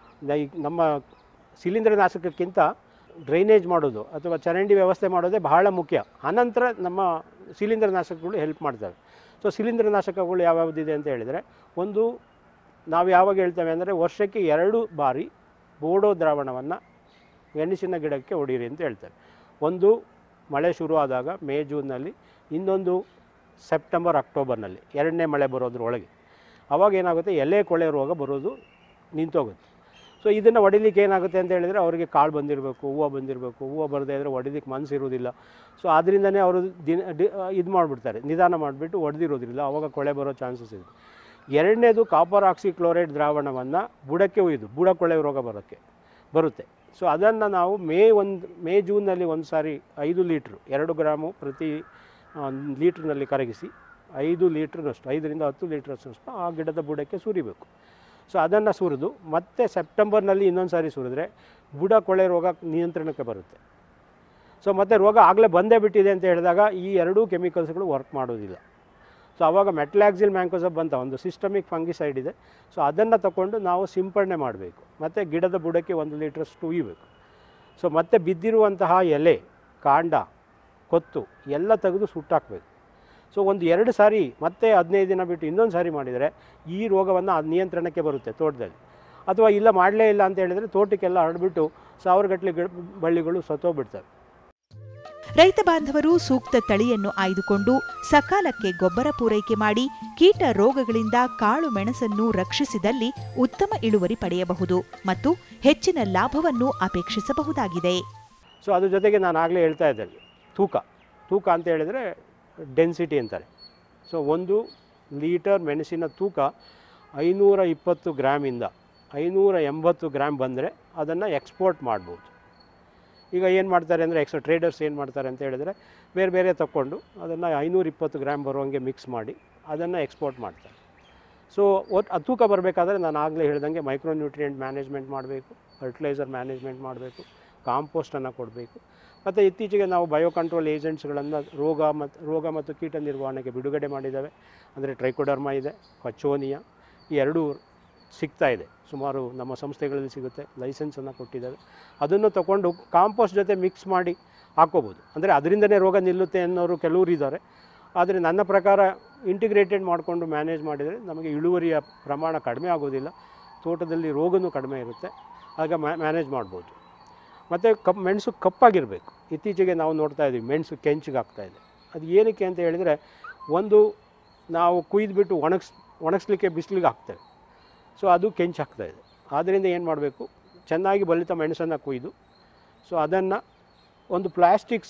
ನಮ್ಮ ಶಿಲೀಂಧ್ರನಾಶಕಕ್ಕಿಂತ ಡ್ರೈನೇಜ್ ಮಾಡೋದು ಅಥವಾ ಚರಂಡಿ ವ್ಯವಸ್ಥೆ ಮಾಡೋದೇ ಬಹಳ ಮುಖ್ಯ. ಆನಂತರ ನಮ್ಮ ಶಿಲೀಂಧ್ರನಾಶಕಗಳು ಹೆಲ್ಪ್ ಮಾಡ್ತವೆ. ಸೊ ಶಿಲೀಂಧ್ರನಾಶಕಗಳು ಯಾವ್ಯಾವುದಿದೆ ಅಂತ ಹೇಳಿದರೆ, ಒಂದು ನಾವು ಯಾವಾಗ ಹೇಳ್ತೇವೆ ಅಂದರೆ, ವರ್ಷಕ್ಕೆ ಎರಡು ಬಾರಿ ಬೋಡೋ ದ್ರಾವಣವನ್ನು ಗೆಣಸಿನ ಗಿಡಕ್ಕೆ ಹೊಡೀರಿ ಅಂತ ಹೇಳ್ತೇವೆ. ಒಂದು ಮಳೆ ಶುರುವಾದಾಗ ಮೇ ಜೂನ್ನಲ್ಲಿ, ಇನ್ನೊಂದು ಸೆಪ್ಟೆಂಬರ್ ಅಕ್ಟೋಬರ್ನಲ್ಲಿ, ಎರಡನೇ ಮಳೆ ಬರೋದ್ರೊಳಗೆ. ಅವಾಗ ಏನಾಗುತ್ತೆ, ಎಲೆ ಕೊಳೆ ರೋಗ ಬರೋದು ನಿಂತೋಗುತ್ತೆ. ಸೊ ಇದನ್ನು ಹೊಡಿಲಿಕ್ಕೆ ಏನಾಗುತ್ತೆ ಅಂತ ಹೇಳಿದರೆ, ಅವರಿಗೆ ಕಾಳು ಬಂದಿರಬೇಕು, ಹೂವು ಬಂದಿರಬೇಕು. ಹೂವು ಬರದೇ ಇದ್ದರೆ ಹೊಡಿಲಿಕ್ಕೆ ಮನಸ್ಸು ಇರೋದಿಲ್ಲ. ಸೊ ಅದರಿಂದನೇ ಅವರು ದಿನ ಡಿ ಇದು ಮಾಡಿಬಿಡ್ತಾರೆ, ನಿಧಾನ ಮಾಡಿಬಿಟ್ಟು ಹೊಡೆದಿರೋದಿಲ್ಲ. ಆವಾಗ ಕೊಳೆ ಬರೋ ಚಾನ್ಸಸ್ ಇದೆ. ಎರಡನೇದು, ಕಾಪರ್ ಆಕ್ಸಿಕ್ಲೋರೈಡ್ ದ್ರಾವಣವನ್ನು ಬುಡಕ್ಕೆ ಒಯ್ದು ಬುಡ ಕೊಳೆ ರೋಗ ಬರೋಕ್ಕೆ ಬರುತ್ತೆ. ಸೊ ಅದನ್ನು ನಾವು ಮೇ ಒಂದು ಮೇ ಜೂನ್ನಲ್ಲಿ ಒಂದು ಸಾರಿ ಐದು ಲೀಟ್ರು ಎರಡು ಗ್ರಾಮು ಪ್ರತಿ ಲೀಟ್ರ್ನಲ್ಲಿ ಕರಗಿಸಿ ಐದು ಲೀಟ್ರ್ನಷ್ಟು ಐದರಿಂದ ಹತ್ತು ಲೀಟ್ರಷ್ಟು ಆ ಗಿಡದ ಬುಡಕ್ಕೆ ಸುರಿಬೇಕು. ಸೊ ಅದನ್ನು ಸುರಿದು ಮತ್ತೆ ಸೆಪ್ಟೆಂಬರ್ನಲ್ಲಿ ಇನ್ನೊಂದು ಸಾರಿ ಸುರಿದ್ರೆ ಬುಡ ಕೊಳೆ ರೋಗ ನಿಯಂತ್ರಣಕ್ಕೆ ಬರುತ್ತೆ. ಸೊ ಮತ್ತು ರೋಗ ಆಗಲೇ ಬಂದೇ ಬಿಟ್ಟಿದೆ ಅಂತ ಹೇಳಿದಾಗ ಈ ಎರಡೂ ಕೆಮಿಕಲ್ಸ್ಗಳು ವರ್ಕ್ ಮಾಡೋದಿಲ್ಲ. ಸೊ ಆವಾಗ ಮೆಟ್ಲಾಕ್ಸಿಲ್ ಮ್ಯಾಂಕೋಸಬ್ ಅಂತ ಒಂದು ಸಿಸ್ಟಮಿಕ್ ಫಂಗಿಸೈಡ್ ಇದೆ. ಸೊ ಅದನ್ನು ತಗೊಂಡು ನಾವು ಸಿಂಪಡಣೆ ಮಾಡಬೇಕು. ಮತ್ತು ಗಿಡದ ಬುಡಕ್ಕೆ ಒಂದು ಲೀಟ್ರಷ್ಟು ಉಯ್ಯಬೇಕು. ಸೊ ಮತ್ತೆ ಬಿದ್ದಿರುವಂತಹ ಎಲೆ, ಕಾಂಡ, ಕೊತ್ತು ಎಲ್ಲ ತೆಗೆದು ಸುಟ್ಟಾಕಬೇಕು. ಸೊ ಒಂದು ಎರಡು ಸಾರಿ ಮತ್ತೆ ಹದಿನೈದು ದಿನ ಬಿಟ್ಟು ಇನ್ನೊಂದು ಸಾರಿ ಮಾಡಿದರೆ ಈ ರೋಗವನ್ನು ನಿಯಂತ್ರಣಕ್ಕೆ ಬರುತ್ತೆ ತೋಟದಲ್ಲಿ. ಅಥವಾ ಇಲ್ಲ ಮಾಡಲೇ ಇಲ್ಲ ಅಂತ ಹೇಳಿದರೆ ತೋಟಕ್ಕೆಲ್ಲ ಹರಡ್ಬಿಟ್ಟು ಸಾವಿರಗಟ್ಟಲೆ ಗಿಡ ಬಳ್ಳಿಗಳು ಸತ್ತೋಗ್ಬಿಡ್ತವೆ. ರೈತ ಬಾಂಧವರು ಸೂಕ್ತ ತಳಿಯನ್ನು ಆಯ್ದುಕೊಂಡು ಸಕಾಲಕ್ಕೆ ಗೊಬ್ಬರ ಪೂರೈಕೆ ಮಾಡಿ ಕೀಟ ರೋಗಗಳಿಂದ ಕಾಳು ಮೆಣಸನ್ನು ರಕ್ಷಿಸಿದಲ್ಲಿ ಉತ್ತಮ ಇಳುವರಿ ಪಡೆಯಬಹುದು ಮತ್ತು ಹೆಚ್ಚಿನ ಲಾಭವನ್ನು ಅಪೇಕ್ಷಿಸಬಹುದಾಗಿದೆ. ಸೊ ಅದ್ರ ಜೊತೆಗೆ ನಾನು ಆಗಲೇ ಹೇಳ್ತಾ ಇದ್ದೇನೆ, ತೂಕ ತೂಕ ಅಂತ ಹೇಳಿದರೆ ಡೆನ್ಸಿಟಿ ಅಂತಾರೆ. ಸೊ ಒಂದು ಲೀಟರ್ ಮೆಣಸಿನ ತೂಕ ಐನೂರ ಇಪ್ಪತ್ತು ಗ್ರಾಮಿಂದ ಐನೂರ ಎಂಬತ್ತು ಗ್ರಾಮ್ ಬಂದರೆ ಅದನ್ನು ಎಕ್ಸ್ಪೋರ್ಟ್ ಮಾಡ್ಬೋದು. ಈಗ ಏನು ಮಾಡ್ತಾರೆ ಅಂದರೆ ಎಕ್ಸ್ಟ್ರಾ ಟ್ರೇಡರ್ಸ್ ಏನು ಮಾಡ್ತಾರೆ ಅಂತ ಹೇಳಿದರೆ ಬೇರೆ ಬೇರೆ ತಗೊಂಡು ಅದನ್ನು ಐನೂರ ಇಪ್ಪತ್ತು ಗ್ರಾಮ್ ಬರುವಂಗೆ ಮಿಕ್ಸ್ ಮಾಡಿ ಅದನ್ನು ಎಕ್ಸ್ಪೋರ್ಟ್ ಮಾಡ್ತಾರೆ. ಸೊ ಒಟ್ಟು ಅದು ತೂಕ ಬರಬೇಕಾದ್ರೆ ನಾನು ಆಗಲೇ ಹೇಳ್ದಂಗೆ ಮೈಕ್ರೋ ನ್ಯೂಟ್ರಿಯೆಂಟ್ ಮ್ಯಾನೇಜ್ಮೆಂಟ್ ಮಾಡಬೇಕು, ಫರ್ಟಿಲೈಸರ್ ಮ್ಯಾನೇಜ್ಮೆಂಟ್ ಮಾಡಬೇಕು, ಕಾಂಪೋಸ್ಟನ್ನು ಕೊಡಬೇಕು. ಮತ್ತು ಇತ್ತೀಚೆಗೆ ನಾವು ಬಯೋ ಕಂಟ್ರೋಲ್ ಏಜೆಂಟ್ಸ್ಗಳನ್ನು ರೋಗ ಮತ್ತು ರೋಗ ಮತ್ತು ಕೀಟ ನಿರ್ವಹಣೆಗೆ ಬಿಡುಗಡೆ ಮಾಡಿದ್ದಾವೆ. ಅಂದರೆ ಟ್ರೈಕೋಡರ್ಮಾ ಇದೆ, ಕ್ವಚೋನಿಯಾ, ಈ ಎರಡೂ ಸಿಗ್ತಾ ಇದೆ. ಸುಮಾರು ನಮ್ಮ ಸಂಸ್ಥೆಗಳಲ್ಲಿ ಸಿಗುತ್ತೆ, ಲೈಸೆನ್ಸನ್ನು ಕೊಟ್ಟಿದ್ದಾವೆ. ಅದನ್ನು ತಗೊಂಡು ಕಾಂಪೋಸ್ಟ್ ಜೊತೆ ಮಿಕ್ಸ್ ಮಾಡಿ ಹಾಕ್ಕೋಬೋದು. ಅಂದರೆ ಅದರಿಂದನೇ ರೋಗ ನಿಲ್ಲುತ್ತೆ ಅನ್ನೋರು ಕೆಲವರು ಇದ್ದಾರೆ. ಆದರೆ ನನ್ನ ಪ್ರಕಾರ ಇಂಟಿಗ್ರೇಟೆಡ್ ಮಾಡಿಕೊಂಡು ಮ್ಯಾನೇಜ್ ಮಾಡಿದರೆ ನಮಗೆ ಇಳುವರಿಯ ಪ್ರಮಾಣ ಕಡಿಮೆ ಆಗೋದಿಲ್ಲ, ತೋಟದಲ್ಲಿ ರೋಗನೂ ಕಡಿಮೆ ಇರುತ್ತೆ. ಆಗ ಮ್ಯಾನೇಜ್ ಮಾಡ್ಬೋದು. ಮತ್ತು ಕಪ್ ಮೆಣಸು ಕಪ್ಪಾಗಿರಬೇಕು. ಇತ್ತೀಚೆಗೆ ನಾವು ನೋಡ್ತಾ ಇದ್ದೀವಿ ಮೆಣಸು ಕೆಂಚಿಗಾಗ್ತಾ ಇದೆ. ಅದು ಏನಕ್ಕೆ ಅಂತ ಹೇಳಿದರೆ, ಒಂದು ನಾವು ಕುಯ್ದುಬಿಟ್ಟು ಒಣಗಿಸ್ ಒಣಗಿಸ್ಲಿಕ್ಕೆ ಬಿಸಿಲಿಗೆ ಹಾಕ್ತೇವೆ. ಸೊ ಅದು ಕೆಂಚಾಗ್ತಾ ಇದೆ. ಆದ್ದರಿಂದ ಏನು ಮಾಡಬೇಕು, ಚೆನ್ನಾಗಿ ಬಲಿತ ಮೆಣಸನ್ನು ಕುಯ್ದು ಸೊ ಅದನ್ನು ಒಂದು ಪ್ಲ್ಯಾಸ್ಟಿಕ್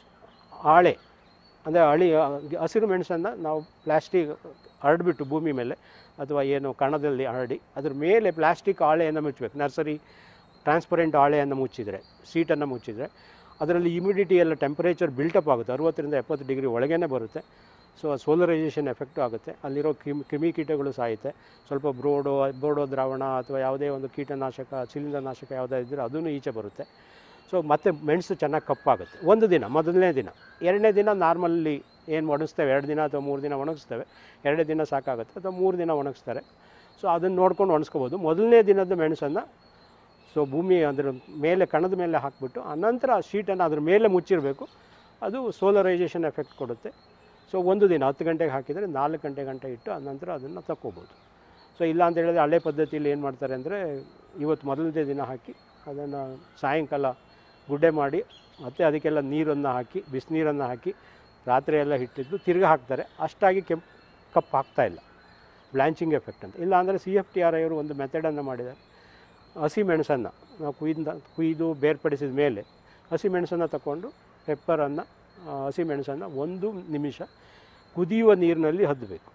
ಹಾಳೆ, ಅಂದರೆ ಹಳಿ ಹಸಿರು ಮೆಣಸನ್ನು ನಾವು ಪ್ಲ್ಯಾಸ್ಟಿಕ್ ಹರಡ್ಬಿಟ್ಟು ಭೂಮಿ ಮೇಲೆ ಅಥವಾ ಏನು ಕಣದಲ್ಲಿ ಹರಡಿ ಅದ್ರ ಮೇಲೆ ಪ್ಲ್ಯಾಸ್ಟಿಕ್ ಹಾಳೆಯನ್ನು ಮುಚ್ಚಬೇಕು. ನರ್ಸರಿ ಟ್ರಾನ್ಸ್ಪರೆಂಟ್ ಹಾಳೆಯನ್ನು ಮುಚ್ಚಿದರೆ, ಸೀಟನ್ನು ಮುಚ್ಚಿದರೆ ಅದರಲ್ಲಿ ಇಮ್ಯುಡಿಟಿ ಎಲ್ಲ ಟೆಂಪರೇಚರ್ ಬಿಲ್ಟಪ್ ಆಗುತ್ತೆ. ಅರುವತ್ತರಿಂದ ಎಪ್ಪತ್ತು ಡಿಗ್ರಿ ಒಳಗೇ ಬರುತ್ತೆ. ಸೊ ಸೋಲರೈಸೇಷನ್ ಎಫೆಕ್ಟು ಆಗುತ್ತೆ. ಅಲ್ಲಿರೋ ಕ್ರಿಮಿ ಕ್ರಿಮಿಕೀಟಗಳು ಸಾಯುತ್ತೆ. ಸ್ವಲ್ಪ ಬ್ರೋಡೋ ಬೋಡೋ ದ್ರಾವಣ ಅಥವಾ ಯಾವುದೇ ಒಂದು ಕೀಟನಾಶಕ, ಶಿಲೀಂಧ್ರನಾಶಕ ಯಾವುದೇ ಇದ್ದರೆ ಅದೂ ಈಚೆ ಬರುತ್ತೆ. ಸೊ ಮತ್ತೆ ಮೆಣಸು ಚೆನ್ನಾಗಿ ಕಪ್ಪಾಗುತ್ತೆ ಒಂದು ದಿನ, ಮೊದಲನೇ ದಿನ. ಎರಡನೇ ದಿನ ನಾರ್ಮಲ್ಲಿ ಏನು ಒಣಗಿಸ್ತೇವೆ, ಎರಡು ದಿನ ಅಥವಾ ಮೂರು ದಿನ ಒಣಗಿಸ್ತೇವೆ. ಎರಡನೇ ದಿನ ಸಾಕಾಗುತ್ತೆ ಅಥವಾ ಮೂರು ದಿನ ಒಣಗಿಸ್ತಾರೆ. ಸೊ ಅದನ್ನು ನೋಡ್ಕೊಂಡು ಒಣಗಿಸ್ಕೋಬೋದು. ಮೊದಲನೇ ದಿನದ ಮೆಣಸನ್ನು ಸೊ ಭೂಮಿ ಅದರ ಮೇಲೆ ಕಣದ ಮೇಲೆ ಹಾಕಿಬಿಟ್ಟು ಅನಂತರ ಶೀಟನ್ನು ಅದ್ರ ಮೇಲೆ ಮುಚ್ಚಿರಬೇಕು. ಅದು ಸೋಲರೈಸೇಷನ್ ಎಫೆಕ್ಟ್ ಕೊಡುತ್ತೆ. ಸೊ ಒಂದು ದಿನ ಹತ್ತು ಗಂಟೆಗೆ ಹಾಕಿದರೆ ನಾಲ್ಕು ಗಂಟೆ ಗಂಟೆ ಇಟ್ಟು ಅನಂತರ ಅದನ್ನು ತಕ್ಕೋಬೋದು. ಸೊ ಇಲ್ಲ ಅಂತ ಹೇಳಿದ್ರೆ ಹಳೆ ಪದ್ಧತಿಯಲ್ಲಿ ಏನು ಮಾಡ್ತಾರೆ ಅಂದರೆ, ಇವತ್ತು ಮೊದಲನೇ ದಿನ ಹಾಕಿ ಅದನ್ನು ಸಾಯಂಕಾಲ ಗುಡ್ಡೆ ಮಾಡಿ ಮತ್ತು ಅದಕ್ಕೆಲ್ಲ ನೀರನ್ನು ಹಾಕಿ, ಬಿಸಿನೀರನ್ನು ಹಾಕಿ ರಾತ್ರಿ ಎಲ್ಲ ಇಟ್ಟಿದ್ದು ತಿರ್ಗಿ ಹಾಕ್ತಾರೆ. ಅಷ್ಟಾಗಿ ಕೆಂಪು ಕಪ್ಪು ಹಾಕ್ತಾಯಿಲ್ಲ, ಬ್ಲ್ಯಾಂಚಿಂಗ್ ಎಫೆಕ್ಟ್ ಅಂತ. ಇಲ್ಲ ಅಂದರೆ ಸಿ ಎಫ್ ಟಿ ಆರ್ ಐವರು ಒಂದು ಮೆಥಡನ್ನು ಮಾಡಿದ್ದಾರೆ. ಹಸಿ ಮೆಣಸನ್ನು ನಾವು ಕುಯ್ದು ಕುಯ್ದು ಬೇರ್ಪಡಿಸಿದ ಮೇಲೆ ಹಸಿ ಮೆಣಸನ್ನು ತಗೊಂಡು ಪೆಪ್ಪರನ್ನು, ಹಸಿ ಮೆಣಸನ್ನು ಒಂದು ನಿಮಿಷ ಕುದಿಯುವ ನೀರಿನಲ್ಲಿ ಹದ್ದಬೇಕು.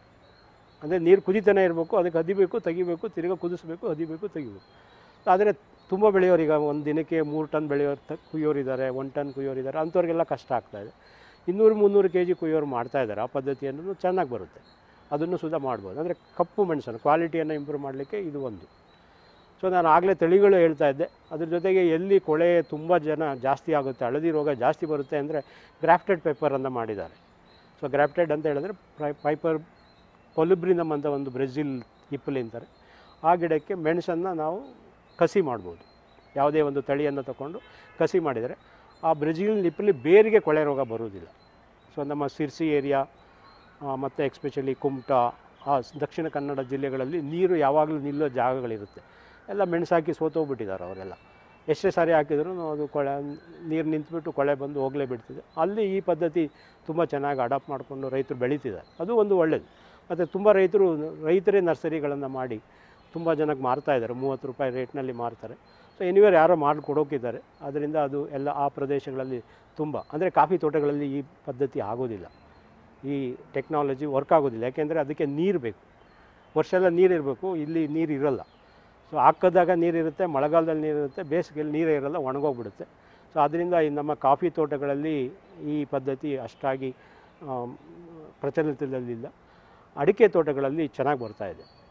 ಅಂದರೆ ನೀರು ಕುದಿತಾನೆ ಇರಬೇಕು, ಅದಕ್ಕೆ ಹದಿಬೇಕು, ತೆಗಿಬೇಕು, ತಿರ್ಗಿ ಕುದಿಸ್ಬೇಕು, ಹದಿಬೇಕು, ತೆಗಿಬೇಕು. ಆದರೆ ತುಂಬ ಬೆಳೆಯೋರೀಗ ಒಂದು ದಿನಕ್ಕೆ ಮೂರು ಟನ್ ಬೆಳೆಯೋರು ತ ಕುಯ್ಯೋರಿದ್ದಾರೆ, ಒಂದು ಟನ್ ಕುಯ್ಯೋರಿದ್ದಾರೆ. ಅಂಥವ್ರಿಗೆಲ್ಲ ಕಷ್ಟ ಆಗ್ತಾಯಿದೆ. ಇನ್ನೂರು ಮುನ್ನೂರು ಕೆ ಜಿ ಕುಯ್ಯೋರು ಮಾಡ್ತಾಯಿದ್ದಾರೆ. ಆ ಪದ್ಧತಿಯನ್ನು ಚೆನ್ನಾಗಿ ಬರುತ್ತೆ, ಅದನ್ನು ಸುಧಾ ಮಾಡ್ಬೋದು. ಅಂದರೆ ಕಪ್ಪು ಮೆಣಸನ್ನು ಕ್ವಾಲಿಟಿಯನ್ನು ಇಂಪ್ರೂವ್ ಮಾಡಲಿಕ್ಕೆ ಇದು ಒಂದು. ಸೊ ನಾನು ಆಗಲೇ ತಳಿಗಳು ಹೇಳ್ತಾ ಇದ್ದೆ. ಅದ್ರ ಜೊತೆಗೆ ಎಲ್ಲಿ ಕೊಳೆ ತುಂಬ ಜನ ಜಾಸ್ತಿ ಆಗುತ್ತೆ, ಹಳದಿ ರೋಗ ಜಾಸ್ತಿ ಬರುತ್ತೆ ಅಂದರೆ ಗ್ರಾಫ್ಟೆಡ್ ಪೆಪ್ಪರನ್ನು ಮಾಡಿದ್ದಾರೆ. ಸೊ ಗ್ರಾಫ್ಟೆಡ್ ಅಂತ ಹೇಳಿದ್ರೆ ಪ್ರೈ ಪೈಪರ್ ಪೊಲಿಬ್ರಿನಮ್ ಅಂತ ಒಂದು ಬ್ರೆಜಿಲ್ ಹಿಪ್ಪಲಿ ಅಂತಾರೆ. ಆ ಗಿಡಕ್ಕೆ ಮೆಣಸನ್ನು ನಾವು ಕಸಿ ಮಾಡ್ಬೋದು. ಯಾವುದೇ ಒಂದು ತಳಿಯನ್ನು ತಗೊಂಡು ಕಸಿ ಮಾಡಿದರೆ ಆ ಬ್ರೆಜಿಲ್ ಹಿಪ್ಪಲಿ ಬೇರಿಗೆ ಕೊಳೆ ರೋಗ ಬರುವುದಿಲ್ಲ. ಸೊ ನಮ್ಮ ಸಿರ್ಸಿ ಏರಿಯಾ ಮತ್ತು ಎಕ್ಸ್ಪೆಷಲಿ ಕುಮಟಾ, ಆ ದಕ್ಷಿಣ ಕನ್ನಡ ಜಿಲ್ಲೆಗಳಲ್ಲಿ ನೀರು ಯಾವಾಗಲೂ ನಿಲ್ಲೋ ಜಾಗಗಳಿರುತ್ತೆ. ಎಲ್ಲ ಮೆಣಸಾಕಿ ಸೋತೋಗ್ಬಿಟ್ಟಿದ್ದಾರೆ ಅವರೆಲ್ಲ. ಎಷ್ಟೇ ಸಾರಿ ಹಾಕಿದ್ರು ಅದು ಕೊಳೆ, ನೀರು ನಿಂತುಬಿಟ್ಟು ಕೊಳೆ ಬಂದು ಹೋಗಲೇ ಬಿಡ್ತಿದೆ. ಅಲ್ಲಿ ಈ ಪದ್ಧತಿ ತುಂಬ ಚೆನ್ನಾಗಿ ಅಡಾಪ್ಟ್ ಮಾಡಿಕೊಂಡು ರೈತರು ಬೆಳೀತಿದ್ದಾರೆ. ಅದು ಒಂದು ಒಳ್ಳೆಯದು. ಮತ್ತು ತುಂಬ ರೈತರು ರೈತರೇ ನರ್ಸರಿಗಳನ್ನು ಮಾಡಿ ತುಂಬ ಜನಕ್ಕೆ ಮಾರ್ತಾಯಿದ್ದಾರೆ. ಮೂವತ್ತು ರೂಪಾಯಿ ರೇಟ್ನಲ್ಲಿ ಮಾರ್ತಾರೆ. ಸೊ ಎನಿವೇರ್ ಯಾರೋ ಮಾಡಿ ಕೊಡೋಕಿದ್ದಾರೆ. ಅದರಿಂದ ಅದು ಎಲ್ಲ ಆ ಪ್ರದೇಶಗಳಲ್ಲಿ ತುಂಬ, ಅಂದರೆ ಕಾಫಿ ತೋಟಗಳಲ್ಲಿ ಈ ಪದ್ಧತಿ ಆಗೋದಿಲ್ಲ, ಈ ಟೆಕ್ನಾಲಜಿ ವರ್ಕ್ ಆಗೋದಿಲ್ಲ. ಯಾಕೆಂದರೆ ಅದಕ್ಕೆ ನೀರು ಬೇಕು, ವರ್ಷ ಎಲ್ಲ ನೀರಿರಬೇಕು. ಇಲ್ಲಿ ನೀರು ಇರೋಲ್ಲ. ಸೊ ಹಾಕಿದಾಗ ನೀರಿರುತ್ತೆ, ಮಳೆಗಾಲದಲ್ಲಿ ನೀರಿರುತ್ತೆ, ಬೇಸಿಗೆಯಲ್ಲಿ ನೀರೇ ಇರೋಲ್ಲ, ಒಣಗೋಗ್ಬಿಡುತ್ತೆ. ಸೊ ಆದ್ದರಿಂದ ಈ ನಮ್ಮ ಕಾಫಿ ತೋಟಗಳಲ್ಲಿ ಈ ಪದ್ಧತಿ ಅಷ್ಟಾಗಿ ಪ್ರಚಲಿತದಲ್ಲಿಲ್ಲ. ಅಡಿಕೆ ತೋಟಗಳಲ್ಲಿ ಚೆನ್ನಾಗಿ ಬರ್ತಾಯಿದೆ.